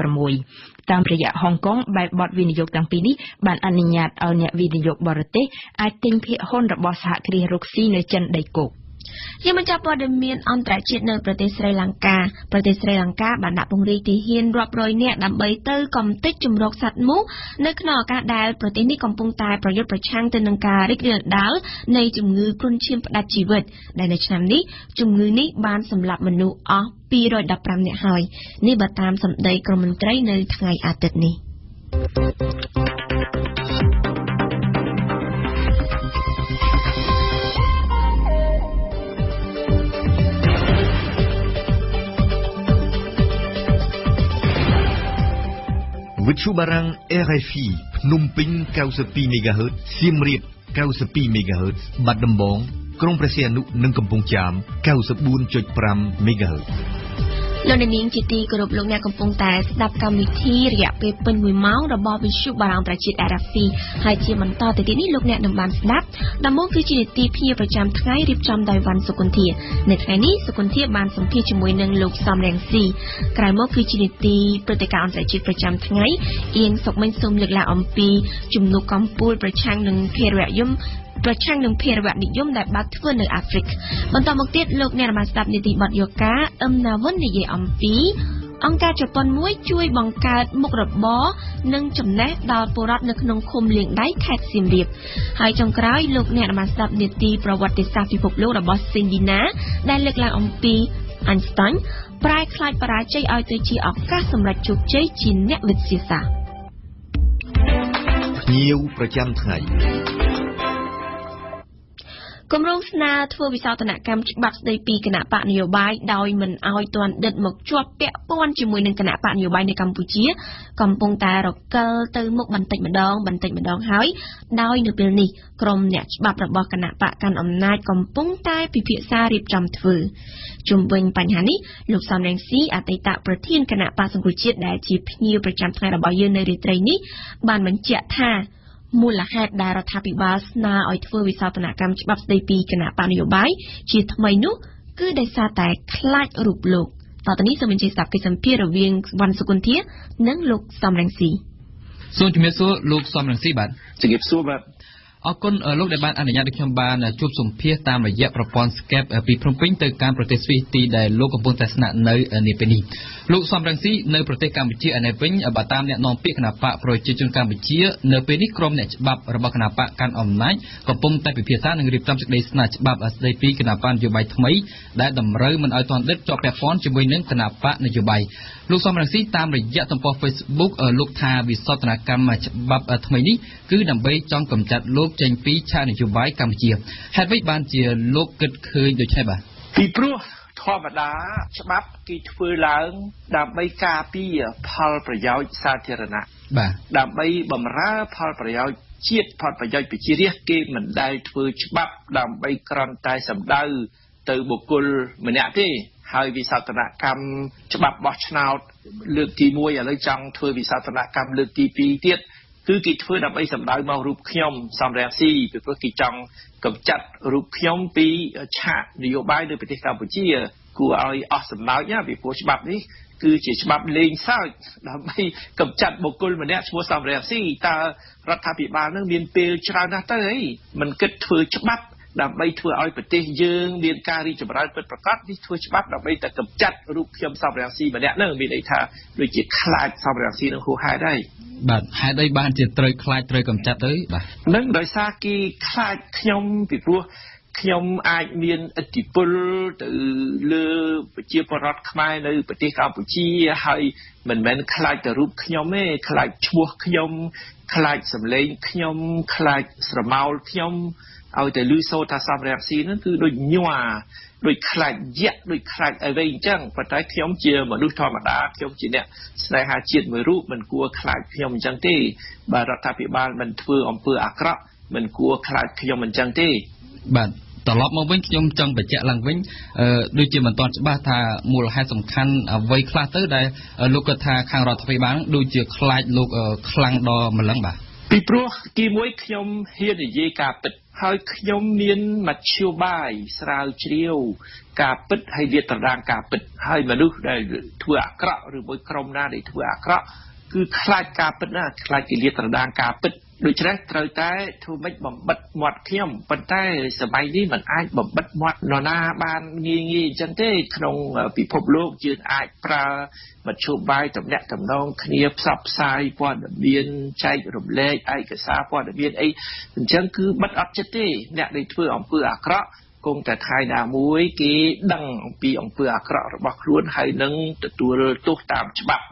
Speaker 1: 2016តាមរយៈហុងកុងបែបបទវិនិយោគទាំងពីរនេះបានអនុញ្ញាតឲ្យអ្នកវិនិយោគបរទេសអាចទិញភាគហ៊ុនរបស់សហគ្រាសរុកស៊ីនៅចិនដីគោកយើងបញ្ចប់ព័ត៌មានអន្តរជាតិនៅប្រទេសស្រីលង្កាបានដាក់ពង្រាយទាហានរាប់រយនាក់ដើម្បីទៅកំទេចជំរកសត្វមូសនៅក្នុងឱកាសដែលប្រទេសនេះកំពុងតែប្រយុទ្ធប្រឆាំងទៅនឹងការរីករាលដាលនៃជំងឺគ្រុនឈាមផ្ដាច់ជីវិតដែលនៅឆ្នាំនេះជំងឺនេះបានសម្លាប់មនុស្សអស់215នាក់ហើយនេះបើតាមសម្ដីក្រមមន្ត្រីនៅថ្ងៃអាទិត្យនេះ
Speaker 2: វិទ្យុបារាំង RFI ភ្នំពេញ92 MHz សៀមរាប92 MHz បាត់ដំបងក្រុងព្រះសីហនុនិងកំពង់ចាម 94.5 MHz
Speaker 1: លោកនាងជាទីគោរពលោកអ្នកកំពុងតែស្ដាប់កម្មវិធីរយៈពេលពេញ1ម៉ោងរបស់វិទ្យុបារាំងប្រជាជាតិ RFI ហើយជាបន្តទៅទៀតនេះលោកអ្នកនឹងបានស្ដាប់ដំបូងគឺជានីតិភ្ញាប្រចាំថ្ងៃរៀបចំដោយវ៉ាន់សុគន្ធានៅថ្ងៃនេះសុគន្ធាបានសម្ភាសជាមួយនឹងលោកសំរងស៊ីក្រោយមកគឺជានីតិព្រឹត្តិការណ៍អន្តរជាតិប្រចាំថ្ងៃអៀងសុកមិញសូមលើកឡើងអំពីជំនួបកម្ពុជាប្រឆាំងនឹងភារវនិយមដែលបាត់ធ្វើនៅអាហ្វ្រិកបន្តមកទៀតលោកអ្នកបានស្ដាប់នីតិបទយោការណាវិននិយាយអំពីអង្គការជប៉ុនមួយជួយបង្កើតមុខរបរនិងចំណេះដល់ពលរដ្ឋនៅក្នុងឃុំលៀងដៃខេត្តសៀមរាបហើយចុងក្រោយលោកអ្នកបានស្ដាប់នីតិប្រវត្តិសាស្ត្រពិភពលោករបស់ស៊ីនឌីណាដែលលើកឡើងអំពីអិនស្តាញ់ប្រែខ្លាចបរាជ័យឲ្យទៅជាឱកាសសម្រាប់ជោគជ័យជាអ្នកវិទ្យាសាស្ត្រ
Speaker 2: ភ្ញៀវប្រចាំថ្ងៃ
Speaker 1: គម្រោងស្នើធ្វើវិសោធនកម្មច្បាប់ស្តីពីគណៈបកនយោបាយដោយមិនអោយទាន់ដិតមកជាប់ពាក់ព័ន្ធជាមួយនឹងគណៈបកនយោបាយនៅកម្ពុជាកំពុងតែរកិលទៅមុខបន្តិចម្ដងហើយដោយនៅពេលនេះក្រុមអ្នកច្បាប់របស់គណៈបកកាន់អំណាចកំពុងតែពិភាក្សារៀបចំធ្វើជុំវិញបញ្ហានេះលោកសំរងស៊ីអតីតប្រធានគណៈបកសង្គ្រោះជាតិដែលជាភ្ញៀវប្រចាំថ្ងៃរបស់យើងនៅរាត្រីនេះបានបញ្ជាក់ថាមូលហេតុដែលរដ្ឋាភិបាលស្នើឲ្យធ្វើវិសោធនកម្មច្បាប់ស្តីពីគណៈបកនយោបាយជាថ្មីនោះគឺដោយសារតែខ្លាចរូបលោកតទៅនេះសូមអញ្ជើញស្ដាប់កិច្ចសម្ភាសន៍រវាងវ៉ាន់សុគន្ធានិងលោកសំរងស៊ី
Speaker 3: សូមជំរាបសួរលោកសំរងស៊ីបាទ
Speaker 4: ជំរាបសួរបាទ
Speaker 3: អរគុណលោកដែលបានអនុញ្ញាតឲ្យខ្ញុំបានជួបសម្ភាសតាមរយៈប្រព័ន្ធ Skype ពីភ្នំពេញទៅកាន់ប្រទេសស្វីសទីដែលលោកកំពុងតែស្នាក់នៅនាពេលនេះលោកសំរងស៊ីនៅប្រទេសកម្ពុជាឯនេះវិញបើតាមអ្នកនាំពាក្យគណៈបកប្រជាជនកម្ពុជានៅពេលនេះក្រុមអ្នកច្បាប់របស់គណៈបកកាន់អំណាចកំពុងតែពិភាក្សានិងរៀបចំសេចក្តីស្នើច្បាប់ស្តីពីគណៈបកនយោបាយថ្មីដែលតម្រូវមិនឲ្យទាន់ដិតជាប់ពាក់ព័ន្ធជាមួយនឹងគណៈបកនយោបាយលោកសំរងស៊ីតាមរយៈទំព័រ Facebook លោកថាវិសោធនកម្មច្បាប់ថ្មីនេះគឺដើម្បីចង់កម្ចាត់លោកចេញពីឆាកនយោបាយកម្ពុជាហេតុអ្វីបានជាលោកគិតឃើញដូចនេះបាទ
Speaker 4: ពីព្រោះធម្មតាច្បាប់គេធ្វើឡើងដើម្បីការពារផលប្រយោជន៍សាធារណៈ
Speaker 3: បាទ
Speaker 4: ដើម្បីបម្រើផលប្រយោជន៍ជាតិផលប្រយោជន៍ប្រជារាស្ត្រគេមិនដែលធ្វើច្បាប់ដើម្បីគ្រាន់តែសម្ដៅទៅបុគ្គលម្នាក់ទេហើយវិសោធនកម្មច្បាប់បោះឆ្នោតលើកទី1ឥឡូវចង់ធ្វើវិសោធនកម្មលើកទី2ទៀតគឺគេធ្វើដើម្បីសម្ដៅមករូបខ្ញុំសំរងស៊ីពីព្រោះគេចង់កម្ចាត់រូបខ្ញុំពីឆាកនយោបាយនៅប្រទេសកម្ពុជាគួរឲ្យអស់សំណើចណាពីព្រោះច្បាប់នេះគឺជាច្បាប់លេងសើចដើម្បីកម្ចាត់បុគ្គលម្នាក់ឈ្មោះសំរងស៊ីតើរដ្ឋាភិបាលនឹងមានពេលច្រើនណាស់ទៅអីមិនគិតធ្វើច្បាប់ដើម្បីធ្វើឲ្យប្រទេសយើងមានការរីកចម្រើនពិតប្រាកដនេះធ្វើច្បាប់ដើម្បីតែកម្ចាត់រូបខ្ញុំសំរងស៊ីម្នាក់នឹងមានន័យថាដូចជាខ្លាចសំរងស៊ីនឹងហួសហេតុហើយ
Speaker 3: បាទហេតុអីបានជាត្រូវខ្លាចត្រូវកម្ចាត់ទៅបាទ
Speaker 4: នឹងដោយសារគេខ្លាចខ្ញុំពីព្រោះខ្ញុំអាចមានឥទ្ធិពលទៅលើប្រជាពលរដ្ឋខ្មែរនៅប្រទេសកម្ពុជាហើយមិនមែនខ្លាចតែរូបខ្ញុំទេខ្លាចឈ្មោះខ្ញុំខ្លាចសម្លេងខ្ញុំខ្លាចស្រមោលខ្ញុំឲ្យតែលឺសូរថាសំរងស៊ីហ្នឹងគឺដូចញ័រដូចខ្លាចយៈដូចខ្លាចអីវិញអញ្ចឹងប៉ុន្តែខ្ញុំជាមនុស្សធម្មតាខ្ញុំជាអ្នកស្នេហាជាតិមួយរូបមិនគួរខ្លាចខ្ញុំអញ្ចឹងទេបើរដ្ឋាភិបាលមិនធ្វើអំពើអាក្រក់មិនគួរខ្លាចខ្ញុំអញ្ចឹងទេ
Speaker 3: បាទត្រឡប់មកវិញខ្ញុំចង់បញ្ជាក់ឡើងវិញដូចជាមិនទាន់ច្បាស់ថាមូលហេតុសំខាន់អ្វីខ្លះទៅដែលលោកគាត់ថាខាងរដ្ឋាភិបាលដូចជាខ្លាចលោកខ្លាំងដល់ម្លឹងបាទ
Speaker 4: ពីព្រោះទីមួយខ្ញុំហ៊ាននិយាយការពិតហើយខ្ញុំមានមធ្យោបាយស្រាវជ្រាវការពិតហើយលាតត្រដាងការពិតហើយមនុស្សដែលធ្វើអាក្រក់ឬមួយក្រុមណាដែលធ្វើអាក្រក់គឺខ្លាចការពិតណាខ្លាចគេលាតត្រដាងការពិតដូច្នេះត្រូវតែធ្វើម៉េចបំបិទមាត់ខ្ញុំប៉ុន្តែសម័យនេះมันអាចបំបិទមាត់នរណាបានងាយអញ្ចឹងទេក្នុងពិភពលោកយើងអាចប្រើមធ្យោបាយទំនាក់ទំនងគ្នាផ្សព្វផ្សាយព័ត៌មានចែករំលែកឯកសារព័ត៌មានអីអញ្ចឹងគឺបិទអត់ចិត្តទេអ្នកដែលធ្វើអំពើអាក្រក់គង់តែថ្ងៃណាមួយគេដឹងអំពីអំពើអាក្រក់របស់ខ្លួនហើយនឹងទទួលទោសតាមច្បាប់បាទ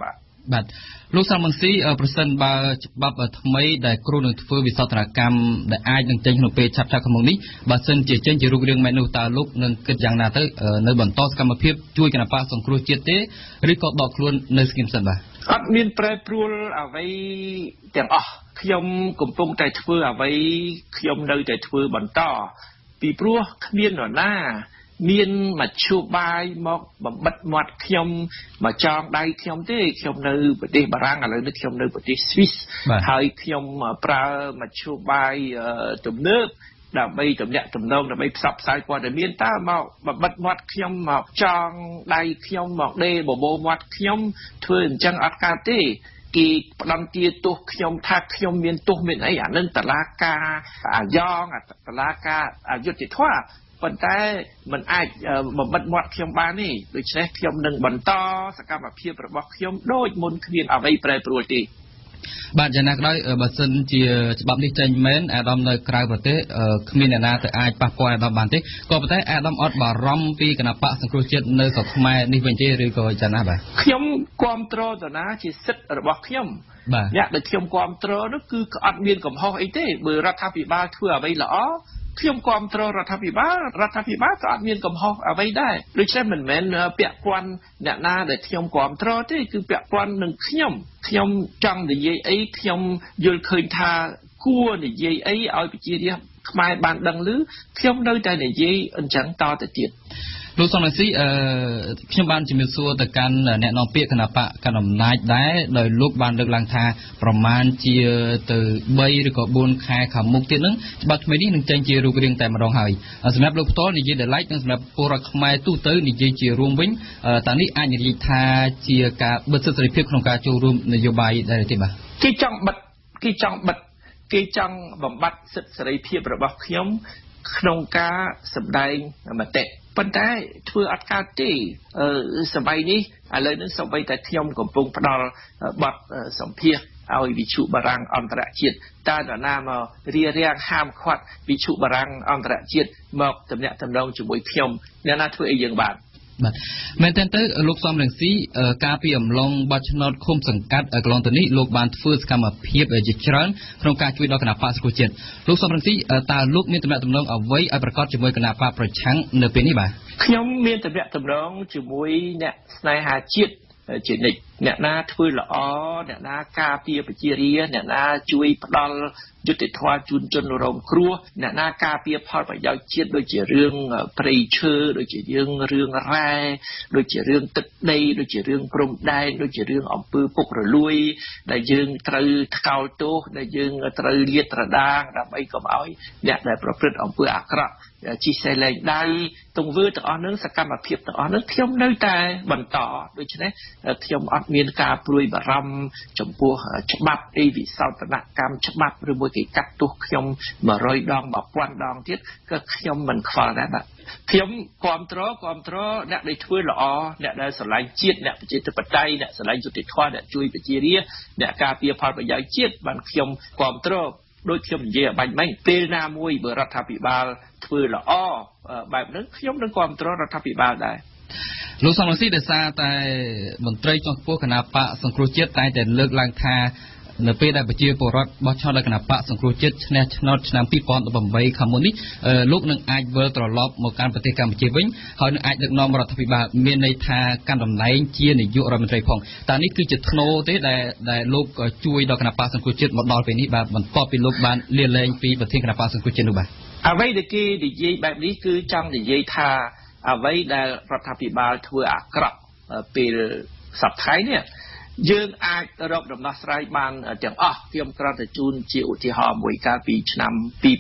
Speaker 3: បាទលោកសំរងស៊ីប្រសិនបើច្បាប់ថ្មីដែលគ្រូនឹងធ្វើវិសោធនកម្មដែលអាចនឹងចេញក្នុងពេលឆាប់ៗខាងមុខនេះបើសិនជាចេញជារូបរាងមែននោះតើលោកនឹងគិតយ៉ាងណាទៅនៅបន្តសកម្មភាពជួយគណបកសង្គ្រោះជាតិទេឬក៏ដកខ្លួននៅស្ងៀមសិនបាទ
Speaker 4: អត់មានប្រែប្រួលអ្វីទាំងអស់ខ្ញុំកំពុងតែធ្វើអ្វីខ្ញុំនៅតែធ្វើបន្តពីព្រោះគ្មាននរណាមានមធ្យោបាយមកបំបិទមាត់ខ្ញុំមកចងដៃខ្ញុំទេខ្ញុំនៅប្រទេសបារាំងឥឡូវនេះខ្ញុំនៅប្រទេសស្វីសហើយខ្ញុំប្រើមធ្យោបាយទំនើបដើម្បីទំនាក់ទំនងដើម្បីផ្សព្វផ្សាយព័ត៌មានតើមកបំបិទមាត់ខ្ញុំមកចងដៃខ្ញុំមកដេរបបោមាត់ខ្ញុំធ្វើអញ្ចឹងអត់កើតទេគេផ្ដន្ទាទោសខ្ញុំថាខ្ញុំមានទោសមានអីអានឹងតឡាការអាយ៉ងតឡាការអយុត្តិធម៌ប៉ុន្តែมันអាចបំបិទមាត់ខ្ញុំបានទេដូច្នេះខ្ញុំនឹងបន្តសកម្មភាពរបស់ខ្ញុំដូចមុនគ្មានអ្វីប្រែប្រួលទេ
Speaker 3: បាទយ៉ាងណាក៏ដោយបើសិនជាច្បាប់នេះចេញមែនអាដាមនៅក្រៅប្រទេសគ្មានអ្នកណាទៅអាចប៉ះពាល់អាដាមបានទេក៏ប៉ុន្តែអាដាមអត់បារម្ភពីគណបកសង្គ្រោះជាតិនៅស្រុកខ្មែរនេះវិញទេឬក៏យ៉ាងណាបាទ
Speaker 4: ខ្ញុំគ្រប់គ្រងទៅណាជាសិទ្ធិរបស់ខ្ញុំអ្នកដែលខ្ញុំគ្រប់គ្រងនោះគឺអត់មានកំហុសអីទេបើរដ្ឋាភិបាលធ្វើអ្វីល្អខ្ញុំគ្រប់គ្រងរដ្ឋាភិបាលក៏អត់មានកំហុសអ្វីដែរដូច្នេះមិនមែនពាក់ព័ន្ធអ្នកណាដែលខ្ញុំគ្រប់គ្រងទេគឺពាក់ព័ន្ធនឹងខ្ញុំចង់និយាយអីខ្ញុំយល់ឃើញថាគួរនិយាយអីឲ្យប្រជារាស្ត្រខ្មែរបានដឹងឮខ្ញុំនៅតែនិយាយអញ្ចឹងតទៅទៀត
Speaker 3: លោកសំរងស៊ីខ្ញុំបានជំរាបសួរទៅកាន់អ្នកនាំពាក្យគណៈបកកណ្ដាលអំណាចដែរដោយលោកបានលើកឡើងថាប្រមាណជាទៅ3ឬក៏4ខែខាងមុខទៀតហ្នឹងច្បាប់ថ្មីនេះនឹងចេញជារូបរាងតែម្ដងហើយសម្រាប់លោកផ្ទាល់និយាយដល់ឡែកនិងសម្រាប់ពលរដ្ឋខ្មែរទូទៅនិយាយជារួមវិញតើនេះអាចនិយាយថាជាការបិទសិទ្ធិសេរីភាពក្នុងការចូលរួមនយោបាយដែរទេបាទ
Speaker 4: គេចង់បំបត្តិសិទ្ធិសេរីភាពរបស់ខ្ញុំក្នុងការសម្ដែងមតិប៉ុន្តែធ្វើអត់កើតទេសម័យនេះឥឡូវនេះសូម្បីតែខ្ញុំកំពុងផ្ដល់បទសម្ភាសឲ្យវិទ្យុបារាំងអន្តរជាតិតើនរណាមករារាំងហាមឃាត់វិទ្យុបារាំងអន្តរជាតិមកទំនាក់ទំនងជាមួយខ្ញុំអ្នកណាធ្វើអីយើងបាន
Speaker 3: បាទមែនតើទៅលោកសំរងស៊ីការពីអំឡុងបោះឆ្នោតឃុំសង្កាត់កន្លងទៅនេះលោកបានធ្វើសកម្មភាពជាច្រើនក្នុងការជួយដល់គណបកសង្គ្រោះជាតិលោកសំរងស៊ីតើលោកមានទំនាក់ទំនងអ្វីឲ្យប្រកបជាមួយគណបកប្រឆាំងនៅពេលនេះបាទ
Speaker 4: ខ្ញុំមានទំនាក់ទំនងជាមួយអ្នកស្នេហាជាតិជានិច្ចអ្នកណាធ្វើល្អអ្នកណាការពារប្រជារាស្ត្រអ្នកណាជួយផ្ដល់យុត្តិធម៌ជូនជនរងគ្រោះអ្នកណាការពារផលប្រយោជន៍ជាតិដូចជារឿងព្រៃឈើដូចជារឿងរ៉ែដូចជារឿងទឹកដីដូចជារឿងព្រំដែនដូចជារឿងអំពើពុករលួយដែលយើងត្រូវថ្កោលទោសដែលយើងត្រូវលាតត្រដាងដើម្បីកុំឲ្យអ្នកដែលប្រព្រឹត្តអំពើអាក្រក់ជិះសេះលែងដៃទង្វើទាំងអស់នឹងសកម្មភាពទាំងអស់នឹងខ្ញុំនៅតែបន្តដូច្នេះខ្ញុំអត់មានការព្រួយបារម្ភចំពោះច្បាប់អីវិសោធនកម្មច្បាប់ឬមួយគេកាត់ទោសខ្ញុំ100ដង1000ដងទៀតក៏ខ្ញុំមិនខ្វល់ដែរបាទខ្ញុំគ្រប់គ្រងអ្នកដែលធ្វើល្អអ្នកដែលស្រឡាញ់ជាតិអ្នកប្រជាធិបតេយ្យអ្នកស្រឡាញ់យុត្តិធម៌អ្នកជួយប្រជារាស្ត្រអ្នកការពារផលប្រយោជន៍ជាតិបានខ្ញុំគ្រប់គ្រងដោយខ្ញុំនិយាយឲ្យបាញ់មិញពេលណាមួយបើរដ្ឋាភិបាលធ្វើល្អបែបហ្នឹងខ្ញុំនឹងគ្រប់គ្រងរដ្ឋាភិបាលដែរ
Speaker 3: លោកសំរងស៊ីដែលសារតែមន្ត្រីជាន់ខ្ពស់គណបកសង្គ្រោះជាតិតែងតែលើកឡើងថានៅពេលដែលប្រជាពលរដ្ឋបោះឆ្នោតដោយគណបកសង្គ្រោះជាតិឈ្នះឆ្នោតឆ្នាំ2018ខាងមុខនេះលោកនឹងអាចវិលត្រឡប់មកកាន់ប្រទេសកម្ពុជាវិញហើយនឹងអាចដឹកនាំរដ្ឋាភិបាលមានន័យថាកាន់តំណែងជានាយករដ្ឋមន្ត្រីផងតើនេះគឺជាធ្នូទេដែលលោកជួយដល់គណបកសង្គ្រោះជាតិមកដល់ពេលនេះបាទបន្ទាប់ពីលោកបានលាលែងពីប្រធានគណបកសង្គ្រោះជាតិនោះបាទ
Speaker 4: អ្វីដែលគេនិយាយបែបនេះគឺចង់និយាយថាអ្វីដែលរដ្ឋាភិបាលធ្វើអាក្រក់ពេលសប្តាហ៍នេះយើងអាចរកដំណោះស្រាយបានទាំងអស់ខ្ញុំគ្រាន់តែជូនជាឧទាហរណ៍មួយកាលពីឆ្នាំ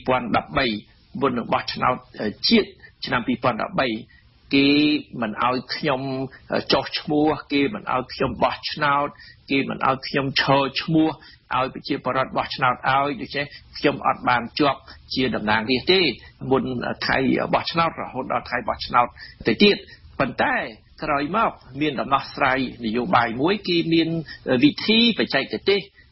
Speaker 4: 2013មុននឹងបោះឆ្នោតជាតិឆ្នាំ2013គេមិនឲ្យខ្ញុំចុះឈ្មោះគេមិនឲ្យខ្ញុំបោះឆ្នោតគេមិនឲ្យខ្ញុំឈរឈ្មោះឲ្យប្រជាពលរដ្ឋបោះឆ្នោតឲ្យដូច្នេះខ្ញុំអត់បានជាប់ជាតំណាងរាស្ត្រទេមុនថ្ងៃបោះឆ្នោតរហូតដល់ថ្ងៃបោះឆ្នោតទៅទៀតប៉ុន្តែក្រោយមកមានដំណោះស្រាយនយោបាយមួយគេមានវិធីបច្ចេកទេស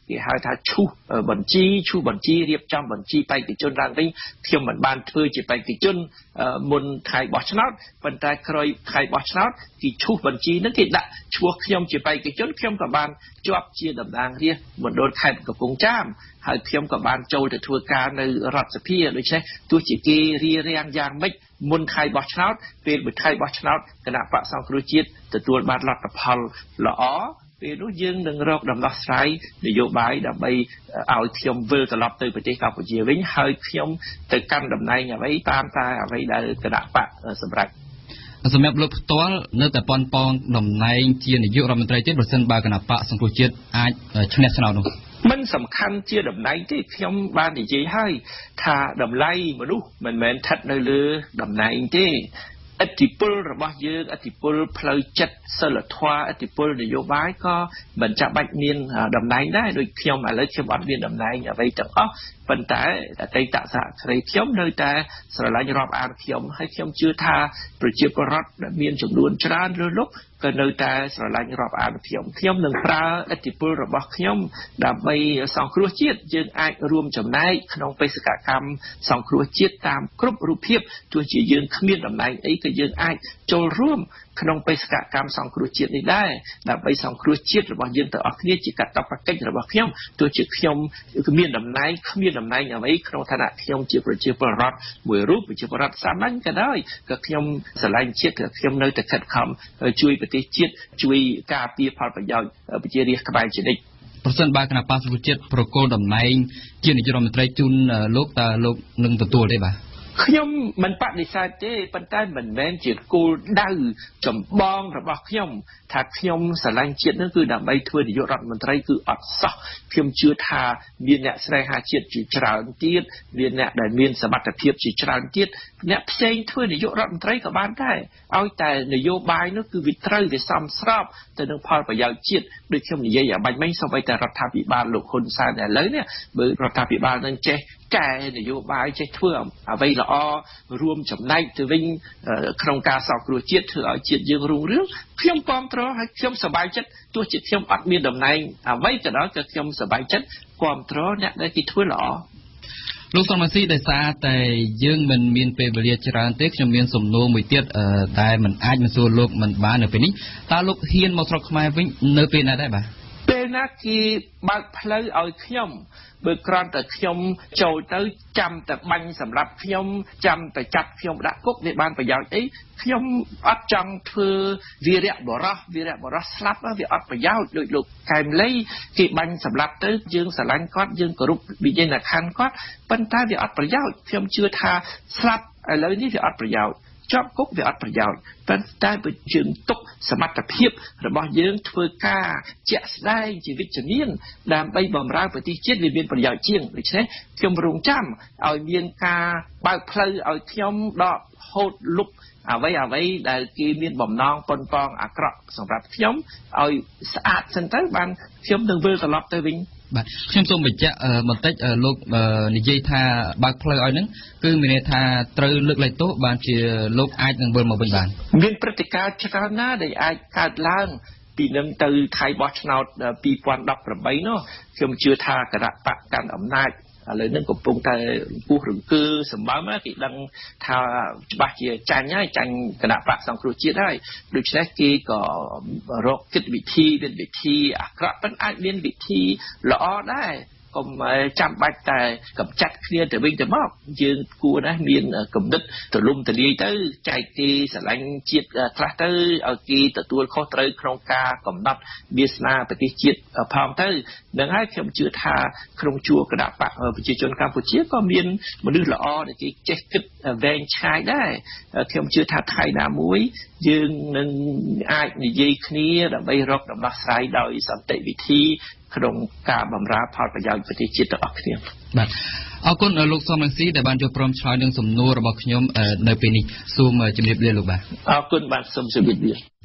Speaker 4: គេហៅថាឈូសបញ្ជីរៀបចំបញ្ជីបេក្ខជនឡើងវិញខ្ញុំមិនបានធ្វើជាបេក្ខជនមុនថ្ងៃបោះឆ្នោតប៉ុន្តែក្រោយថ្ងៃបោះឆ្នោតគេឈូសបញ្ជីហ្នឹងគេដាក់ឈ្មោះខ្ញុំជាបេក្ខជនខ្ញុំក៏បានជាប់ជាតំណាងរាស្ត្រមណ្ឌលខេត្តកំពង់ចាមហើយខ្ញុំក៏បានចូលទៅធ្វើការនៅរដ្ឋសភាដូច្នេះទោះជាគេរារាំងយ៉ាងម៉េចមុនថ្ងៃបោះឆ្នោតពេលមួយថ្ងៃបោះឆ្នោតគណៈបកសង្គ្រោះជាតិទទួលបានលទ្ធផលល្អពេលនោះយើងនឹងរកដំណោះស្រាយនយោបាយដើម្បីឲ្យខ្ញុំវិលត្រឡប់ទៅប្រទេសកម្ពុជាវិញហើយខ្ញុំទៅកាន់តំណែងអ្វីតាមតែអ្វីដែលគណៈបកសម្រាប់
Speaker 3: សម្រាប់លោកផ្ទាល់នៅតែប៉ុនប៉ងតំណែងជានាយករដ្ឋមន្ត្រីទេប្រសិនបើគណៈបកសង្គ្រោះជាតិអាចឈ្នះឆ្នោតនោះ
Speaker 4: មិនសំខាន់ជាតំណែងទេខ្ញុំបាននិយាយហើយថាតម្លៃមនុស្សមិនមែនស្ថិតនៅលើតំណែងទេឥទ្ធិពលរបស់យើងឥទ្ធិពលផ្លូវចិត្តសិលធម៌ឥទ្ធិពលនយោបាយក៏មិនចាំបាច់មានតំណែងដែរដូចខ្ញុំឥឡូវខ្ញុំអត់មានតំណែងអ្វីទាំងអស់ប៉ុន្តែអតីតសហគ្រាសខ្ញុំនៅតែស្រឡាញ់រាប់អានខ្ញុំហើយខ្ញុំជឿថាប្រជាពលរដ្ឋដែលមានចំនួនច្រើនលើលោកក៏នៅតែស្រឡាញ់រាប់អានខ្ញុំនឹងប្រើឥទ្ធិពលរបស់ខ្ញុំដើម្បីសង្គ្រោះជាតិយើងអាចរួមចំណែកក្នុងបេសកកម្មសង្គ្រោះជាតិតាមគ្រប់រូបភាពទោះជាយើងគ្មានតំណែងអីក៏យើងអាចចូលរួមក្នុងបេសកកម្មសង្គ្រោះជាតិនេះដែរដើម្បីសង្គ្រោះជាតិរបស់យើងទាំងអស់គ្នាជាកាតព្វកិច្ចរបស់ខ្ញុំទោះជាខ្ញុំមានតំណែងគ្មានតំណែងអ្វីក្នុងឋានៈខ្ញុំជាប្រជាពលរដ្ឋមួយរូបប្រជាពលរដ្ឋសាមញ្ញក៏ដោយក៏ខ្ញុំស្រឡាញ់ជាតិក៏ខ្ញុំនៅតែខិតខំជួយប្រទេសជាតិជួយការពារផលប្រយោជន៍ប្រជារាស្ត្រខ្មែរជានិច្ច
Speaker 3: ប្រសិនបើគណៈបក្សប្រជាជាតិប្រកល់តំណែងជានាយករដ្ឋមន្ត្រីជូនលោកតើលោកនឹងទទួលទេបាទ
Speaker 4: ខ្ញុំមិនបដិសេធទេប៉ុន្តែមិនមែនជាគោលដៅចម្បងរបស់ខ្ញុំថាខ្ញុំស្រឡាញ់ជាតិនឹងគឺដើម្បីធ្វើនាយករដ្ឋមន្ត្រីគឺអត់សោះខ្ញុំជឿថាមានអ្នកស្នេហាជាតិជាច្រើនទៀតមានអ្នកដែលមានសមត្ថភាពជាច្រើនទៀតអ្នកផ្សេងធ្វើនាយករដ្ឋមន្ត្រីក៏បានដែរឲ្យតែនយោបាយនោះគឺវាត្រូវវាសមស្របទៅនឹងផលប្រយោជន៍ជាតិដូចខ្ញុំនិយាយអាបាញ់មិញសូម្បីតែរដ្ឋាភិបាលលោកហ៊ុនសែនឥឡូវនេះបើរដ្ឋាភិបាលនឹងចេះកែនយោបាយចេះធ្វើអ្វីល្អរួមចំណែកទៅវិញក្នុងការសង្គ្រោះជាតិធ្វើឲ្យជាតិយើងរុងរឿងខ្ញុំគាំទ្រហើយខ្ញុំសប្បាយចិត្តទោះជាខ្ញុំអត់មានតំណែងអ្វីក៏ដោយក៏ខ្ញុំសប្បាយចិត្តគាំទ្រអ្នកដែលគេធ្វើល្អ
Speaker 3: លោកសំស៊ីដោយសារតែយើងមិនមានពេលវេលាច្រើនទេខ្ញុំមានសំណួរមួយទៀតតែមិនអាចមិនសួរលោកមិនបាននៅពេលនេះតើលោកហ៊ានមកស្រុកខ្មែរវិញនៅពេលណាដែរបាទ
Speaker 4: ពេលណាគេបើកផ្លូវឲ្យខ្ញុំបើគ្រាន់តែខ្ញុំចូលទៅចាំតែបាញ់សម្រាប់ខ្ញុំចាំតែចាប់ខ្ញុំដាក់គុកវាបានប្រយោជន៍អីខ្ញុំអត់ចង់ធ្វើវីរៈបរោះស្លាប់វាអត់ប្រយោជន៍ដូចលោកកែមលីគេបាញ់សម្លាប់ទៅយើងស្រឡាញ់គាត់យើងគោរពវិញ្ញាណក្ខន្ធគាត់ប៉ុន្តែវាអត់ប្រយោជន៍ខ្ញុំជឿថាស្លាប់ឥឡូវនេះវាអត់ប្រយោជន៍ជាប់គុកវាអត់ប្រយោជន៍ប៉ុន្តែបើយើងទុកសមត្ថភាពរបស់យើងធ្វើការជាក់ស្ដែងជាវិជ្ជមានដើម្បីបម្រើប្រទេសជាតិវាមានប្រយោជន៍ជាងដូច្នេះខ្ញុំរងចាំឲ្យមានការបើកផ្លូវឲ្យខ្ញុំដកហូតលុបអ្វីដែលគេមានបំណងប៉ុនប៉ងអាក្រក់សម្រាប់ខ្ញុំឲ្យស្អាតសិនទៅបានខ្ញុំនឹងវិលត្រឡប់ទៅវិញ
Speaker 3: បាទខ្ញុំសូមបញ្ជាក់បន្តិចលោកនិយាយថាបើកផ្លូវឲ្យហ្នឹងគឺមានន័យថាត្រូវលើកលែងទោសបានជាលោកអាចនឹងវិលមកវិញបាន
Speaker 4: មានព្រឹត្តិការណ៍ច្រើនណាស់ដែលអាចកើតឡើងពីនឹងទៅថៃបោះឆ្នោត2018នោះខ្ញុំជឿថាគណៈបកកាន់អំណាចឥឡូវនេះកំពុងតែពុះរង្គើសម្បើមគេដឹងថាច្បាស់ជាចាញ់ហើយចាញ់គណៈបកសង្គ្រោះជាតិហើយដូច្នេះគេក៏រកគិតវិធីអាក្រក់ប៉ុន្តែអាចមានវិធីល្អដែរកុំចាំបាច់តែកម្ចាត់គ្នាទៅវិញទៅមកយើងគួរណាស់មានគំនិតទលំទលាយទៅចែកគេស្រឡាញ់ជាតិខ្លះទៅឲ្យគេទទួលខុសត្រូវក្នុងការកំណត់វាសនាប្រទេសជាតិផងទៅនឹងហើយខ្ញុំជឿថាក្នុងជួរគណៈបកប្រជាជនកម្ពុជាក៏មានមនុស្សល្អដែលគេចេះគិតវែងឆ្ងាយដែរខ្ញុំជឿថាថ្ងៃណាមួយយើងនឹងអាចនិយាយគ្នាដើម្បីរកដំណោះស្រាយដោយសន្តិវិធីក្នុងការបម្រើផលប្រយោជន៍ប្រទេសជាតិទាំងអស់គ្នា
Speaker 3: បាទអរគុណលោកសំរងស៊ីដែលបានចូលព្រមឆ្លើយនឹងសំណួររបស់ខ្ញុំនៅពេលនេះសូមជម្រាបលាលោកបាទ
Speaker 4: អរគុណបាទសូមជម្រាបលា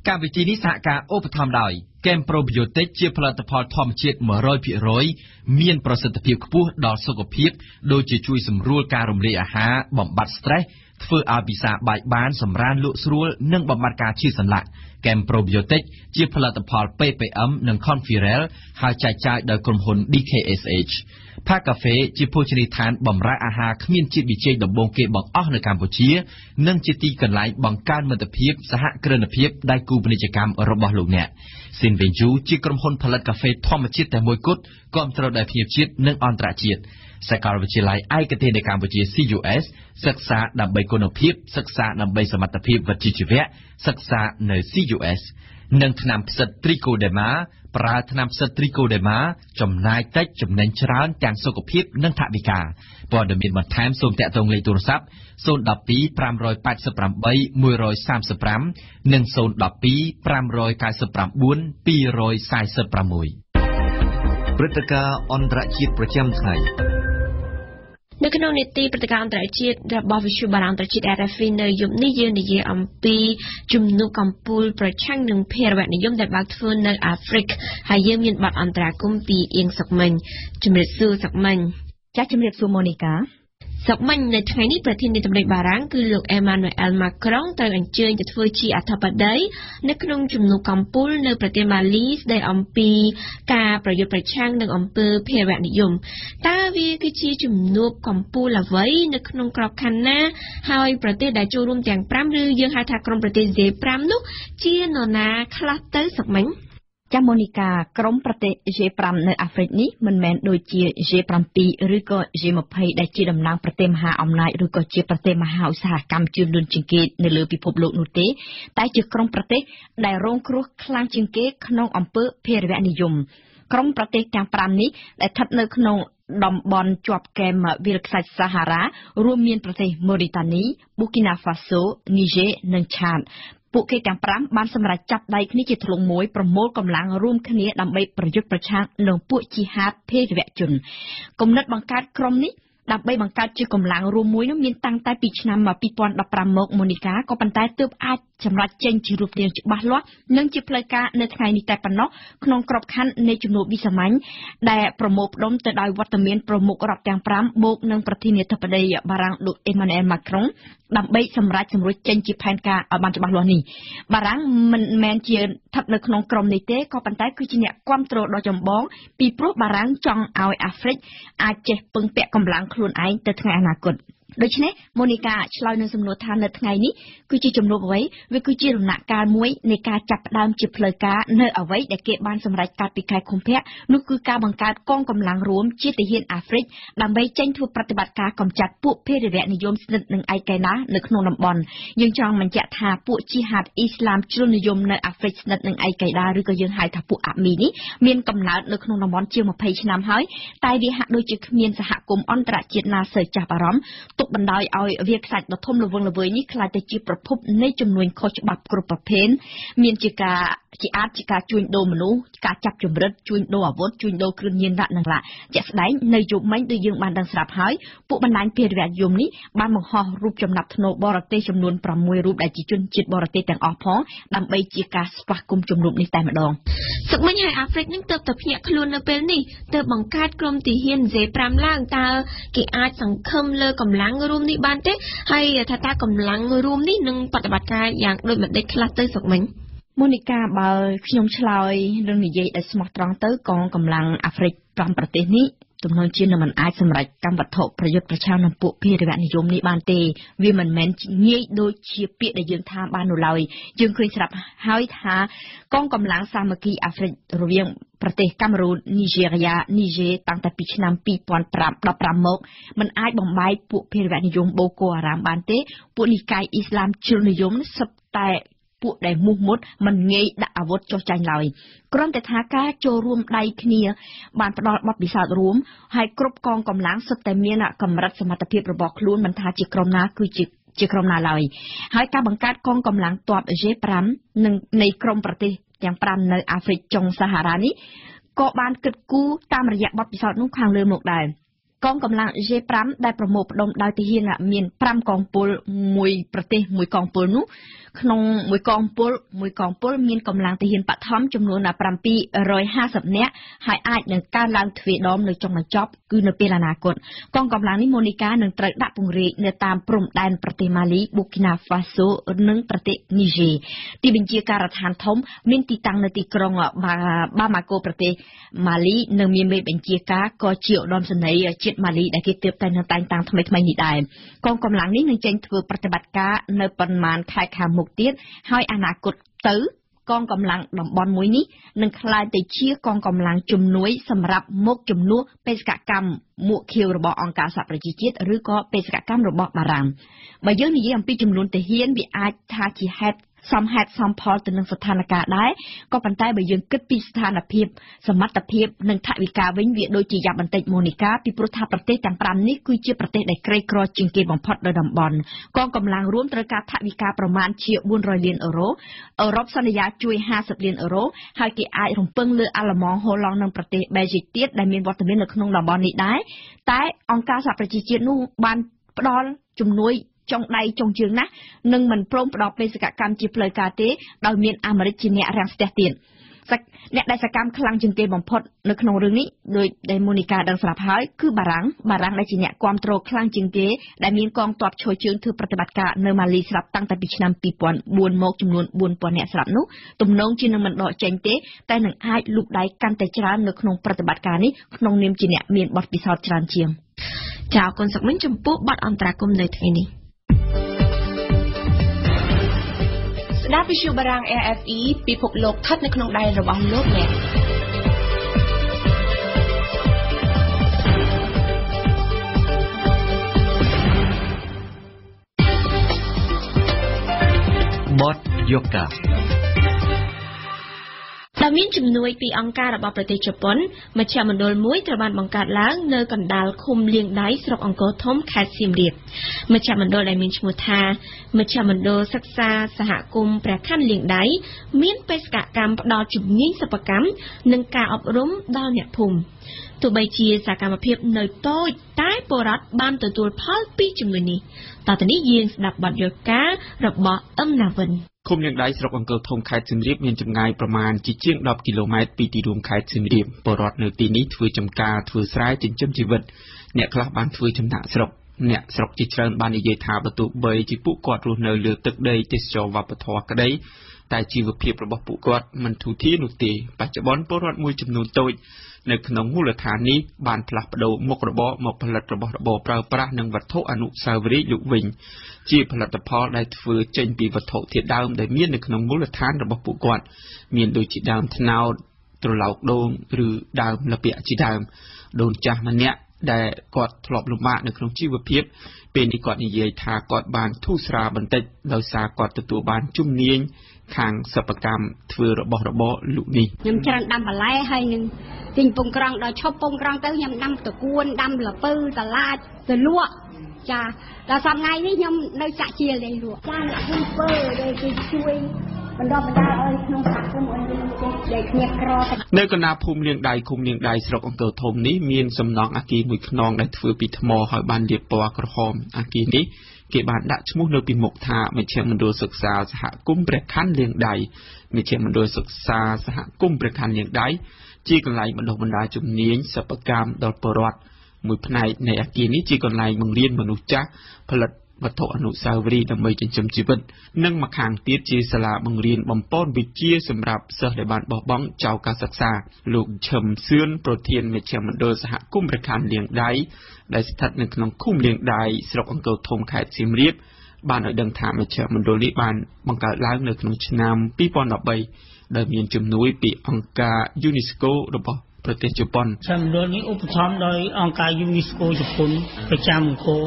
Speaker 3: កម្មវិធីនេះសហការឧបត្ថម្ភដោយគែមប្រូប៊ីយ៉ូទិកជាផលិតផលធម្មជាតិ 100% មានប្រសិទ្ធភាពខ្ពស់ដល់សុខភាពដូចជាជួយសម្រួលការរំលាយអាហារបំបាត់ stress ធ្វើឲ្យពិសាបាយបានសម្រានលក់ស្រួលនិងបំបត្តិការឈឺសន្លាក់គែមប្រូប៊ីយ៉ូទិកជាផលិតផល PPM និង Conferel ហើយចែកចាយដោយក្រុមហ៊ុន DKSH ផាកាហ្វេជាភោជនីយដ្ឋានបម្រើអាហារគ្មានជាតិប៊ីចេងដំបូងគេបង្អស់នៅកម្ពុជានិងជាទីកន្លែងបង្កើនមិត្តភាពសហគ្រិនភាពដៃគូពាណិជ្ជកម្មរបស់លោកអ្នក Sinvenju ជាក្រុមហ៊ុនផលិតកាហ្វេធម្មជាតិតែមួយគត់គាំទ្រដោយភ្ញៀវជាតិនិងអន្តរជាតិសាកលវិទ្យាល័យឯកទេសនៅកម្ពុជា CUS សិក្សាដើម្បីគុណភាពសិក្សាដើម្បីសមត្ថភាពវិជ្ជាជីវៈសិក្សានៅ CUS និងថ្នាំផ្សិត Trichoderma ប្រើថ្នាំផ្សិត Trichoderma ចំណាយតិចចំណេញច្រើនទាំងសុខភាពនិងថវិកាព័ត៌មានបន្ថែមសូមតាក់ទងលេខទូរស័ព្ទ 012 588 135 និង 012 599 246
Speaker 2: ព្រឹត្តិការណ៍អន្តរជាតិប្រចាំថ្ងៃ
Speaker 1: នៅក្នុងនីតិព្រឹត្តិការណ៍អន្តរជាតិរបស់វិទ្យុបារាំងអន្តរជាតិ RFI នៅយប់នេះយើងនិយាយអំពីជំនួបកម្ពុជាប្រឆាំងនឹងភេរវនិយមដែលបើកធ្វើនៅអាហ្វ្រិកហើយយើងមានបទអន្តរាគមន៍ពីអៀងសុកមិញជំរាបសួរសុកមិញ
Speaker 6: ចា៎ជំរាបសួរម៉ូនីកា
Speaker 1: សុកមិញនៅថ្ងៃនេះប្រធានាធិបតីបារាំងគឺលោកអេម៉ានូអែលម៉ាក្រុងត្រូវអញ្ជើញទៅធ្វើជាអធិបតីនៅក្នុងជំនួបកម្ពុជានៅប្រទេសម៉ាលីស្ដីអំពីការប្រយុទ្ធប្រឆាំងនឹងអំពើភេរវនិយមតើវាគឺជាជំនួបកម្ពុជាអ្វីនៅក្នុងក្របខ័ណ្ឌណាហើយប្រទេសដែលចូលរួមទាំង5ឬយើងហៅថាក្រុមប្រទេស G5 នោះជានរណាខ្លះទៅសុកមិញ
Speaker 6: ចាម៉ូនីកាក្រុមប្រទេស G5 នៅអាហ្វ្រិកនេះមិនមែនដូចជា G7 ឬក៏ G20 ដែលជាតំណាងប្រទេសមហាអំណាចឬក៏ជាប្រទេសមហាឧស្សាហកម្មជឿនលឿនជាងគេនៅលើពិភពលោកនោះទេតែជាក្រុមប្រទេសដែលរងគ្រោះខ្លាំងជាងគេក្នុងអំពើភេរវនិយមក្រុមប្រទេសទាំង5នេះដែលស្ថិតនៅក្នុងតំបន់ជាប់គែមវាលខ្សាច់សាហារ៉ារួមមានប្រទេសម៉ូរីតានី ប៊ូគីណាហ្វាសូ នីជេនិងឆាតពួកគេទាំង5បានសម្រេចចាប់ដៃគ្នាជាធ្លុងមួយប្រមូលកម្លាំងរួមគ្នាដើម្បីប្រយុទ្ធប្រឆាំងនឹងពួកជីហាតភេរវជនគំនិតបង្កើតក្រុមនេះដើម្បីបង្កើតជាកម្លាំងរួមមួយនោះមានតាំងតែពីឆ្នាំ2015មកម៉ូនីកាក៏ប៉ុន្តែទើបអាចសម្រេចចេញជារូបរាងច្បាស់លាស់និងជាផ្លូវការនៅថ្ងៃនេះតែប៉ុណ្ណោះក្នុងក្របខ័ណ្ឌនៃជំនួបវិសាមញ្ញដែលប្រមូលផ្ដុំទៅដោយវត្តមានប្រមុខរដ្ឋទាំង5បូកនឹងប្រធានាធិបតីបារាំងលោកអេម៉ានូអែលម៉ាក្រុងដើម្បីសម្រេចសម្រួចចេញជាផែនការឲ្យបានច្បាស់លាស់នេះបារាំងមិនមែនជាស្ថិតនៅក្នុងក្រុមនេះទេក៏ប៉ុន្តែគឺជាអ្នកគ្រប់គ្រងដ៏ចម្បងពីព្រោះបារាំងចង់ឲ្យអាហ្វ្រិកអាចចេះពឹងពាក់កម្លាំងខ្លួនឯងទៅថ្ងៃអនាគតដូច្នេះម៉ូនីកាឆ្លើយនឹងសំណួរថានៅថ្ងៃនេះគឺជាជំនួបអ្វីវាគឺជាដំណាក់កាលមួយនៃការចាប់ផ្ដើមជាផ្លូវការនៅអ្វីដែលគេបានសម្រេចកាត់ពីខែកុម្ភៈនោះគឺការបង្កើតកងកម្លាំងរួមជាទាហានអាហ្វ្រិកដើម្បីចេញធ្វើប្រតិបត្តិការកម្ចាត់ពួកភេរវនិយមស្និទ្ធនឹងឯកេណានៅក្នុងតំបន់យើងចង់បញ្ជាក់ថាពួកជីហាតអ៊ីស្លាមជ្រុលនិយមនៅអាហ្វ្រិកស្និទ្ធនឹងឯកេណាឬក៏យើងហៅថាពួកអាមីនេះមានកំណើតនៅក្នុងតំបន់ជាង20ឆ្នាំហើយតែវាហាក់ដូចជាគ្មានសហគមន៍អន្តរជាតិណាសូវចាប់អារម្មណ៍ទុកបណ្ដោយឲ្យវាខ្សាច់ដ៏ធំល្វឹងល្វើយនេះខ្លាចទៅជាប្រភពនៃចំនួនខុសច្បាប់គ្រប់ប្រភេទមានជាការជួញដូរមនុស្សការចាប់ជំរិតជួញដូរអាវុធជួញដូរគ្រឿងញៀនរ៉ាក់និងឡាជាក់ស្ដែងនៅយប់មិញដូចយើងបានដឹងស្រាប់ហើយពួកបណ្ដាញភេរវនិយមនេះបានបង្ហោះរូបចំណាប់ធ្នោបរទេសចំនួន6រូបដែលជាជនជាតិបរទេសទាំងអស់ផងដើម្បីជាការស្វាគមន៍ជំនួបនេះតែម្ដង
Speaker 1: សឹកមិញហើយអាហ្វ្រិកនឹងទើបតែភ្ញាក់ខ្លួននៅពេលនេះទើបបង្កើតក្រុមទាហាន G5 ឡើងតើគេអាចសង្ឃឹមលើកម្លាំងរួមនេះបានទេហើយថាតើកម្លាំងរួមនេះនឹងបដិបត្តិការយ៉ាងដូចម្ដេចខ្លះទៅសឹកមិញ
Speaker 6: ម៉ូនីកាបើខ្ញុំឆ្លើយនឹងនិយាយឲ្យស្មោះត្រង់ទៅកងកម្លាំងអាហ្វ្រិក5ប្រទេសនេះទំនងជាមិនអាចសម្រេចកម្មវត្ថុប្រយុទ្ធប្រឆាំងនឹងពួកភេរវនិយមនេះបានទេវាមិនមែនងាយដូចជាពាក្យដែលយើងថាបាននោះឡើយយើងឃើញស្រាប់ហើយថាកងកម្លាំងសាមគ្គីអាហ្វ្រិករវាងប្រទេសកាមេរូននីហ្សេរីយ៉ានីជេតាំងតែពីឆ្នាំ2015មកមិនអាចបំបែកពួកភេរវនិយមបូកូហារ៉ាមបានទេពួកនីកាយអ៊ីស្លាមជ្រុលនិយមសុទ្ធតែពួកដែលមោះមុតមិនងាយដាក់អាវុធចុះចាញ់ឡើយគ្រាន់តែថាការចូលរួមដៃគ្នាបានផ្ដល់បទពិសោធន៍រួមហើយគ្រប់កងកម្លាំងសុទ្ធតែមានកម្រិតសមត្ថភាពរបស់ខ្លួនមិនថាជាក្រុមណាគឺជាក្រុមណាឡើយហើយការបង្កើតកងកម្លាំងទ័ព G5 និងនៃក្រុមប្រទេសទាំង5នៅអាហ្វ្រិកចុងសាហារ៉ានេះក៏បានគិតគូរតាមរយៈបទពិសោធន៍នោះខាងលើមកដែរកងកម្លាំង J5 ដែលប្រមូលផ្ដុំដោយទាហានមាន5កងពលមួយប្រទេសមួយកងពលនោះក្នុងមួយកងពលមានកម្លាំងទាហានបឋមចំនួន750នាក់ហើយអាចនឹងកើនឡើងទ្វេដងនៅចុងបញ្ចប់គឺនៅពេលអនាគតកងកម្លាំងនេះម៉ូនីកានឹងត្រូវដាក់ពង្រាយនៅតាមព្រំដែនប្រទេសម៉ាលីបូគីណាហ្វាសូនិងប្រទេសនីហ្សេទីបញ្ជាការដ្ឋានធំមានទីតាំងនៅទីក្រុងបាម៉ាកូប្រទេសម៉ាលីនិងមានមេបញ្ជាការក៏ជាឧត្តមសេនីយ៍ជាតិម៉ាលីដែលគេទើបតែតែងតាំងថ្មីនេះដែរកងកម្លាំងនេះនឹងចេញធ្វើប្រតិបត្តិការនៅប៉ុន្មានខែខាងមុខទៀតហើយអនាគតទៅកងកម្លាំងតំបន់មួយនេះនឹងក្លាយទៅជាកងកម្លាំងជំនួយសម្រាប់មុខជំនួសបេសកកម្មមួកខៀវរបស់អង្គការសហប្រជាជាតិឬក៏បេសកកម្មរបស់បារាំងបើយើងនិយាយអំពីចំនួនទាហានវាអាចថាជាហេតុសំផលទៅនឹងស្ថានភាពដែរក៏ប៉ុន្តែបើយើងគិតពីស្ថានភាពសមត្ថភាពនិងថវិកាវិញវាដូចជាយ៉ាប់បន្តិចម៉ូនីកាពីព្រោះថាប្រទេសទាំង5នេះគឺជាប្រទេសដែលក្រីក្រជាងគេបំផុតនៅតំបន់កងកម្លាំងរួមត្រូវការថវិកាប្រមាណជា400លានអឺរ៉ូអឺរ៉ុបសន្យាជួយ50លានអឺរ៉ូហើយគេអាចរំពឹងលើអាល្លឺម៉ង់ហូឡង់និងប្រទេសបែលហ្សិកទៀតដែលមានវត្តមាននៅក្នុងតំបន់នេះដែរតែអង្គការសហប្រជាជាតិនោះបានផ្ដល់ជំនួយចុងដៃចុងជើងណាស់នឹងមិនព្រមផ្ដល់បេសកកម្មជាផ្លូវការទេដោយមានអាមេរិកជាអ្នករាំងស្ទះទៀតអ្នកដែលសកម្មខ្លាំងជាងគេបំផុតនៅក្នុងរឿងនេះដោយដែលម៉ូនីកាដឹងស្រាប់ហើយគឺបារាំងដែលជាអ្នកគ្រប់គ្រងខ្លាំងជាងគេដែលមានកងទ័ពឈរជើងធ្វើប្រតិបត្តិការនៅម៉ាលីស្រាប់តាំងតែពីឆ្នាំ2004មកចំនួន 4000 នាក់ស្រាប់នោះទំនងជានឹងមិនដកចេញទេតែនឹងអាចលូកដៃកាន់តែច្រើននៅក្នុងប្រតិបត្តិការនេះក្នុងនាមជាអ្នកមានបទពិសោធន៍ច្រើនជាង
Speaker 1: ចាអរគុណសកមិញចំពោះបទអន្តរាគមន៍នៅថ្ងៃនេះស្ដាប់វិទ្យុបារាំង RFI ពិភពលោកស្ថិតនៅក្នុងដៃរបស់លោកអ្នក
Speaker 2: បទយកកា
Speaker 1: ដែលមានជំនួយពីអង្គការរបស់ប្រទេសជប៉ុនមជ្ឈមណ្ឌលមួយត្រូវបានបង្កើតឡើងនៅកណ្ដាលឃុំលៀងដៃស្រុកអង្គរធំខេត្តសៀមរាបមជ្ឈមណ្ឌលដែលមានឈ្មោះថាមជ្ឈមណ្ឌលសិក្សាសហគមន៍ព្រះខ័នលៀងដៃមានបេសកកម្មផ្ដល់ជំនាញសិប្បកម្មនិងការអប់រំដល់អ្នកភូមិទោះបីជាសកម្មភាពនៅតូចតែពលរដ្ឋបានទទួលផលពីជំនួយនេះតទៅនេះយើងស្ដាប់បទយកការរបស់អឹមណាវិន
Speaker 7: ឃុំលៀងដៃស្រុកអង្គរធំខេត្តសៀមរាបមានចម្ងាយប្រមាណជាង10គីឡូម៉ែត្រពីទីរួមខេត្តសៀមរាបពលរដ្ឋនៅទីនេះធ្វើចំការធ្វើស្រែចិញ្ចឹមជីវិតអ្នកខ្លះបានធ្វើចំណាក់ស្រុកអ្នកស្រុកជាច្រើនបាននិយាយថាបើទោះបីជាពួកគាត់រស់នៅលើទឹកដីទេសចរវប្បធម៌ក្តីតែជីវភាពរបស់ពួកគាត់មិនធូរធារនោះទេបច្ចុប្បន្នពលរដ្ឋមួយចំនួនតូចនៅក្នុងមូលដ្ឋាននេះបានផ្លាស់ប្ដូរមុខរបរមកផលិតរបស់របរប្រើប្រាស់និងវត្ថុអនុស្សាវរីយ៍លោកវិញជាផលិតផលដែលធ្វើចេញពីវត្ថុធាតុដើមដែលមាននៅក្នុងមូលដ្ឋានរបស់ពួកគាត់មានដូចជាដើមត្នោតត្រឡោកដូងឬដើមលពាក់ជាដើមដូនចាស់ម្នាក់ដែលគាត់ធ្លាប់លំបាកនៅក្នុងជីវភាពពេលនេះគាត់និយាយថាគាត់បានធូរស្រាលបន្តិចដោយសារគាត់ទទួលបានជំនាញខាងសិប្បកម្មធ្វើរបស់របរលោកនេះ
Speaker 8: ខ្ញុំច្រើនដាំបន្លែហើយនឹងទិញពងក្រង់ដល់ឈប់ពងក្រង់ទៅខ្ញុំដាំតកួនដាំលពៅតឡាចទៅលក់ចាដល់សប្តាហ៍នេះខ្ញុំនៅចាក់ជាលនេះលក់ចាអ្នកធ្វើពើដែលគេជួយបណ្ដុះបណ្ដាលឲ្យក្នុងសហគមន៍ឲ្យមានដែលគ្នាក្រ
Speaker 7: នៅកណ្ដាលភូមិលៀងដៃឃុំលៀងដៃស្រុកអង្គរធំនេះមានសំណង់អគារមួយខ្នងដែលធ្វើពីថ្មហើយបានលាបពណ៌ក្រហមអគារនេះគេបានដាក់ឈ្មោះនៅពីមុខថាមជ្ឈមណ្ឌលសិក្សាសហគមន៍ព្រះខ័នលៀងដៃមជ្ឈមណ្ឌលសិក្សាសហគមន៍ព្រះខ័នលៀងដៃជាកន្លែងបណ្ដុះបណ្ដាលជំនាញសិប្បកម្មដល់ពលរដ្ឋមួយផ្នែកនៃអគារនេះជាកន្លែងបង្រៀនមនុស្សចាស់ផលិតវត្ថុអនុស្សាវរីយ៍ដើម្បីចិញ្ចឹមជីវិតនិងម្ខាងទៀតជាសាលាបង្រៀនបំពន់វិជ្ជាសម្រាប់សិស្សដែលបានបោះបង់ចោលការសិក្សាលោកឈឹមសឿនប្រធានមជ្ឈមណ្ឌលសហគមន៍ព្រះខ័នលៀងដៃដែលស្ថិតនៅក្នុងឃុំលៀងដៃស្រុកអង្គរធំខេត្តសៀមរាបបានឲ្យដឹងថាមជ្ឈមណ្ឌលនេះបានបង្កើតឡើងនៅក្នុងឆ្នាំ2013ដោយមានជំនួយពីអង្គការ UNESCO របស់ប្រទេសជប៉ុន
Speaker 9: មជ្ឈមណ្ឌលនេះឧបត្ថម្ភដោយអង្គការ UNESCO ជប៉ុនប្រចាំអង្គរ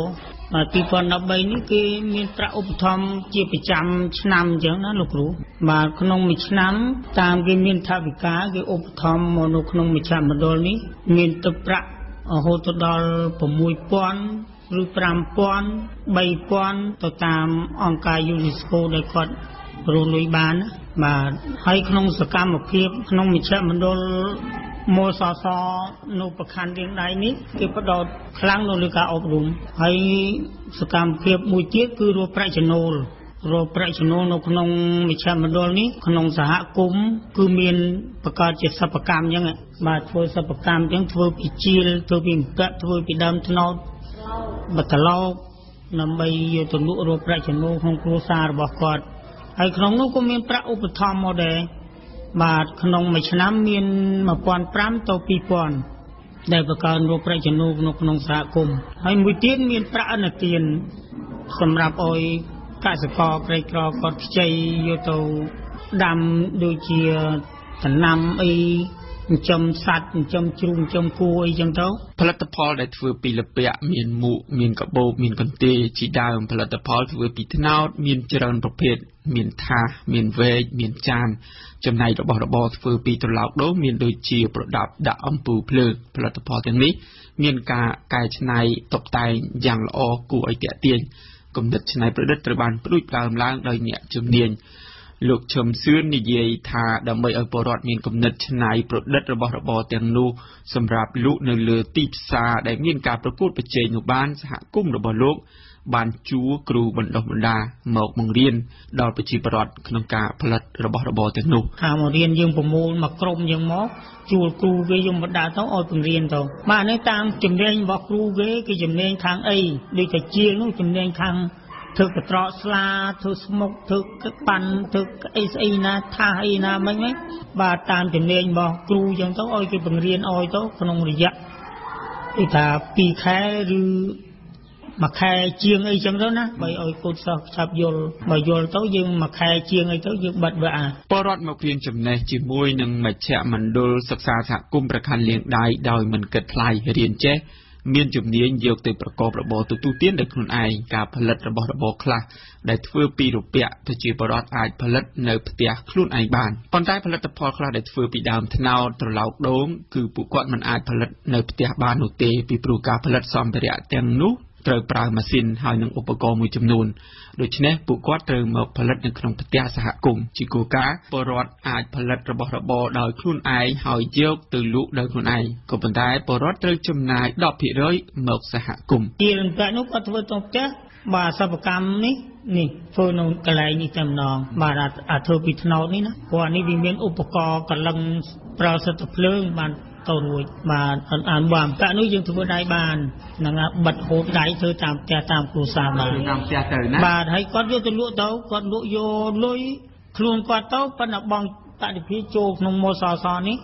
Speaker 9: 2013នេះគេមានប្រាក់ឧបត្ថម្ភជាប្រចាំឆ្នាំអញ្ចឹងណាលោកគ្រូបាទក្នុងមួយឆ្នាំតាមគេមានថវិកាគេឧបត្ថម្ភមកនៅក្នុងមជ្ឈមណ្ឌលនេះមានទឹកប្រាក់រហូតទៅដល់6000ឬ5000 3000ទៅតាមអង្គការ UNESCO ដែលគាត់រស់លុយបានបាទហើយក្នុងសកម្មភាពក្នុងមជ្ឈមណ្ឌលមោសសនៅប្រខណ្ឌរៀងដៃនេះគេបដោតខ្លាំងនៅលើការអប់រំហើយសកម្មភាពមួយទៀតគឺរកប្រាក់ចំណូលនៅក្នុងមជ្ឈមណ្ឌលនេះក្នុងសហគមន៍គឺមានបង្កើតជាសិប្បកម្មអញ្ចឹងបាទធ្វើសិប្បកម្មអញ្ចឹងធ្វើពីជាលធ្វើពីម្កាក់ធ្វើពីដើមត្នោតបតឡោកដើម្បីយកទៅលក់រកប្រាក់ចំណូលក្នុងគ្រួសាររបស់គាត់ហើយក្នុងនោះក៏មានប្រាក់ឧបត្ថម្ភមកដែរបាទក្នុងមួយឆ្នាំមាន 1,500 ទៅ 2,000 ដែលបង្កើនរកប្រាក់ចំណូលក្នុងសហគមន៍ហើយមួយទៀតមានប្រាក់អនុទានសម្រាប់ឲ្យកសិករក្រីក្រគាត់ខ្ចីយកទៅដាំដូចជាដំណាំអីចិញ្ចឹមសត្វចិញ្ចឹមជ្រូកចិញ្ចឹមគោអីចឹងទៅ
Speaker 7: ផលិតផលដែលធ្វើពីល្ពាក់មានមុខមានកបោបមានកន្ទេលជាដើមផលិតផលធ្វើពីត្នោតមានច្រើនប្រភេទមានថាសមានវែកមានចានចំណែករបស់របរធ្វើពីត្រឡោកដូងមានដូចជាប្រដាប់ដាក់អំពូលភ្លើងផលិតផលទាំងនេះមានការកែច្នៃតុបតែងយ៉ាងល្អគួរឲ្យទាក់ទាញគំនិតច្នៃប្រឌិតត្រូវបានផ្ដួចផ្ដើមឡើងដោយអ្នកជំនាញលោកឈឹមសឿននិយាយថាដើម្បីឲ្យពលរដ្ឋមានគំនិតច្នៃប្រឌិតរបស់របរទាំងនោះសម្រាប់លក់នៅលើទីផ្សារដែលមានការប្រកួតប្រជែងនោះបានសហគមន៍របស់លោកបានជួគ្រូបណ្ដុះបណ្ដាលមកបង្រៀនដល់ប្រជាពលរដ្ឋក្នុងការផលិតរបស់របរទាំងនោះ
Speaker 9: មករៀនយើងប្រមូលមកក្រុមយើងមកជួលគ្រូគេយកមកដាក់ទៅឲ្យបង្រៀនទៅបាទនេះតាមជំនាញរបស់គ្រូគេជំនាញខាងអីដូចតែជានោះជំនាញខាងធ្វើកត្រកស្លាធ្វើស្មុកធ្វើប៉ាន់ធ្វើអីស្អីណាថាអីណាមិនបាទតាមជំនាញរបស់គ្រូចឹងទៅឲ្យគេបង្រៀនឲ្យទៅក្នុងរយៈគេថា2ខែឬ1ខែជាងអីចឹងទៅណាបើឲ្យកូនសិស្សឆាប់យល់បើយល់ទៅយើង1ខែជាងអីទៅយើងបិទវា
Speaker 7: ពលរដ្ឋមករៀនចំណេះជាមួយនឹងមជ្ឈមណ្ឌលសិក្សាសហគមន៍ប្រខណ្ឌលៀងដៃដោយមិនគិតថ្លៃរៀនចេះមានជំនាញយកទៅប្រកបរបរទូទានដោយខ្លួនឯងការផលិតរបស់របរខ្លះដែលធ្វើពីរូបៈប្រជាពលរដ្ឋអាចផលិតនៅផ្ទះខ្លួនឯងបានប៉ុន្តែផលិតផលខ្លះដែលធ្វើពីដើមត្នោតត្រឡោកដូងគឺពួកគាត់មិនអាចផលិតនៅផ្ទះបាននោះទេពីព្រោះការផលិតសម្ភារៈទាំងនោះត្រូវប្រើម៉ាស៊ីនហើយនឹងឧបករណ៍មួយចំនួនដូច្នេះពួកគាត់ត្រូវមកផលិតនៅក្នុងផ្ទះសហគមន៍ជាគោលការណ៍ពលរដ្ឋអាចផលិតរបស់របរដោយខ្លួនឯងហើយយកទៅលក់ដោយខ្លួនឯងក៏ប៉ុន្តែពលរដ្ឋត្រូវចំណាយ 10% មកសហគមន៍
Speaker 9: ជារំកាច់នោះគាត់ធ្វើទៅផ្ទះបាទសិប្បកម្មនេះធ្វើនៅកន្លែងនេះតែម្ដងបាទអាធ្វើពីត្នោតនេះណាព្រោះអានេះវាមានឧបករណ៍កលឹងប្រើសិទ្ធិភ្លើងបានទៅរួចបាទអានបានកាក់នោះយើងធ្វើដៃបានហ្នឹងបិទហូបដៃធ្វើតាមផ្ទះតាមគ្រួសារបាន
Speaker 7: តាមផ្ទះទៅណា
Speaker 9: បាទហើយគាត់យកទៅលក់ទៅគាត់លក់យកលុយខ្លួនគាត់ទៅប៉ុន្តែបងបរិភាចូលក្នុងម៉ូសសនេះ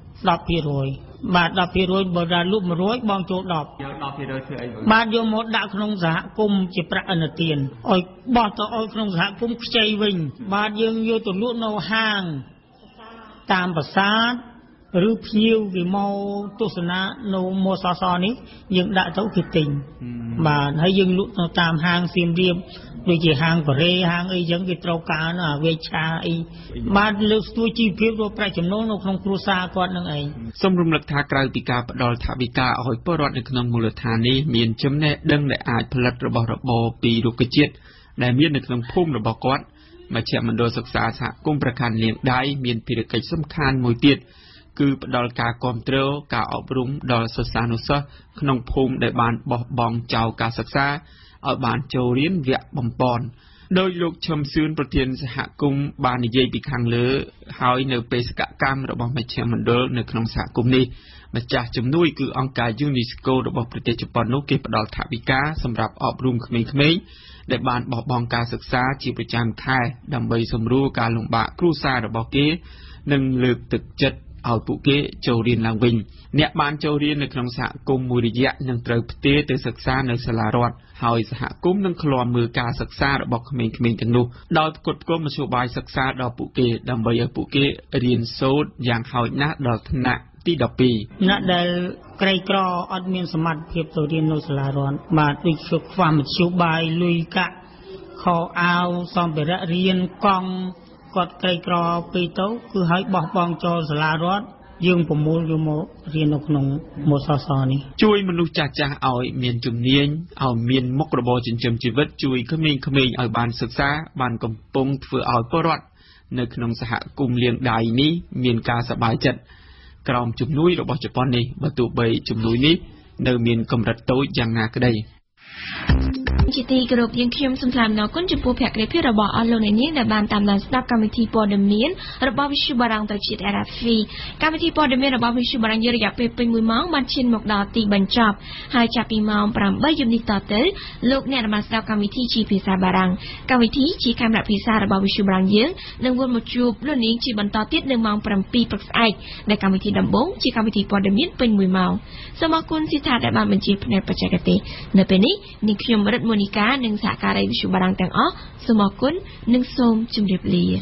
Speaker 9: 10% បាទ 10% បើដល់លក់100បងចូល10យក
Speaker 7: 10% ធ្វើអី
Speaker 9: បាទយកមកដាក់ក្នុងសហគមន៍ជាប្រាក់អនុទានឲ្យបោះទៅឲ្យក្នុងសហគមន៍ខ្ចីវិញបាទយើងយកទៅលក់នៅហាងតាមប្រាសាទឬភ្ញៀវគេមកទស្សនានៅម៉ូសសនេះយើងដាក់ទៅគេទិញបាទហើយយើងលក់ទៅតាមហាងសៀមរាបដូចជាហាងបរេហាងអីចឹងគេត្រូវការណាវេឆាអីបាទលើកស្ទួយជីវភាពរកប្រាក់ចំណូលនៅក្នុងគ្រួសារគាត់នឹងឯង
Speaker 7: សូមរំលឹកថាក្រៅពីការផ្ដល់ថវិកាឲ្យពលរដ្ឋនៅក្នុងមូលដ្ឋាននេះមានចំណេះដឹងដែលអាចផលិតរបស់របរពីរុក្ខជាតិដែលមាននៅក្នុងភូមិរបស់គាត់មជ្ឈមណ្ឌលសិក្សាសហគមន៍ប្រខណ្ឌលៀងដៃមានភារកិច្ចសំខាន់មួយទៀតគឺផ្ដល់ការគាំទ្រការអប់រំដល់សិស្សានុសិស្សក្នុងភូមិដែលបានបោះបង់ចោលការសិក្សាឲ្យបានចូលរៀនវគ្គបំប៉នដោយលោកឈឹមសឿនប្រធានសហគមន៍បាននិយាយពីខាងលើហើយនៅបេសកកម្មរបស់មជ្ឈមណ្ឌលនៅក្នុងសហគមន៍នេះម្ចាស់ជំនួយគឺអង្គការ UNESCO របស់ប្រទេសជប៉ុននោះគេផ្ដល់ថវិកាសម្រាប់អប់រំក្មេងៗដែលបានបោះបង់ការសិក្សាជាប្រចាំខែដើម្បីសម្រួលការលំបាកគ្រួសាររបស់គេនិងលើកទឹកចិត្តឲ្យពួកគេចូលរៀនឡើងវិញអ្នកបានចូលរៀននៅក្នុងសហគមន៍មួយរយៈនឹងត្រូវផ្ទេរទៅសិក្សានៅសាលារដ្ឋហើយសហគមន៍នឹងឃ្លាំមើលការសិក្សារបស់ក្មេងៗទាំងនោះដោយផ្គត់ផ្គង់មធ្យោបាយសិក្សាដល់ពួកគេដើម្បីឲ្យពួកគេរៀនសូត្រយ៉ាងហោចណាស់ដល់ថ្នាក់ទី12
Speaker 9: អ្នកដែលក្រីក្រអត់មានសមត្ថភាពទៅរៀននៅសាលារដ្ឋបាទដូចជាខ្វះមធ្យោបាយលុយកាក់ខោអាវសម្ភារៈរៀនកង់គាត់ក្រីក្រពេកទៅគឺឲ្យបោះបង់ចោលសាលារដ្ឋយើងប្រមូលយកមករៀននៅក្នុងម៉ូសសនេះ
Speaker 7: ជួយមនុស្សចាស់ៗឲ្យមានជំនាញឲ្យមានមុខរបរចិញ្ចឹមជីវិតជួយក្មេងៗឲ្យបានសិក្សាបានកំពុងធ្វើឲ្យពលរដ្ឋនៅក្នុងសហគមន៍លៀងដៃនេះមានការសប្បាយចិត្តក្រោមជំនួយរបស់ជប៉ុននេះបើទោះបីជំនួយនេះនៅមានកម្រិតតូចយ៉ាងណាក្តី
Speaker 1: ជាទីគោរពយើងខ្ញុំសូមថ្លែងអំណរគុណចំពោះភក្ដីភាពរបស់អស់លោកអ្នកនាងដែលបានតាមដានស្ដាប់កម្មវិធីព័ត៌មានរបស់វិទ្យុបារាំងទៅជាតិ RFI កម្មវិធីព័ត៌មានរបស់វិទ្យុបារាំងយើងរយៈពេលពេញ1ម៉ោងបានឈានមកដល់ទីបញ្ចប់ហើយចាប់ពីម៉ោង 8 យប់នេះតទៅលោកអ្នកបានស្ដាប់កម្មវិធីជាភាសាបារាំងកម្មវិធីជាកាមេរ៉ាភាសារបស់វិទ្យុបារាំងយើងនឹងវិលមកជួបលោកនាងជាបន្តទៀតនៅម៉ោង 7 ព្រឹកស្អែកដែលកម្មវិធីដំបូងជាកម្មវិធីព័ត៌មានពេញ1ម៉ោងសូមអរគុណសិដ្ឋាដែលបានបញ្ជាផ្នែកបច្ចេកទេសនៅពេលនេះនាងខ្ញុំរិទ្ធមូនីកានិងសហការីវិទ្យុបារាំងទាំងអស់សូមអរគុណនិងសូមជម្រាបលា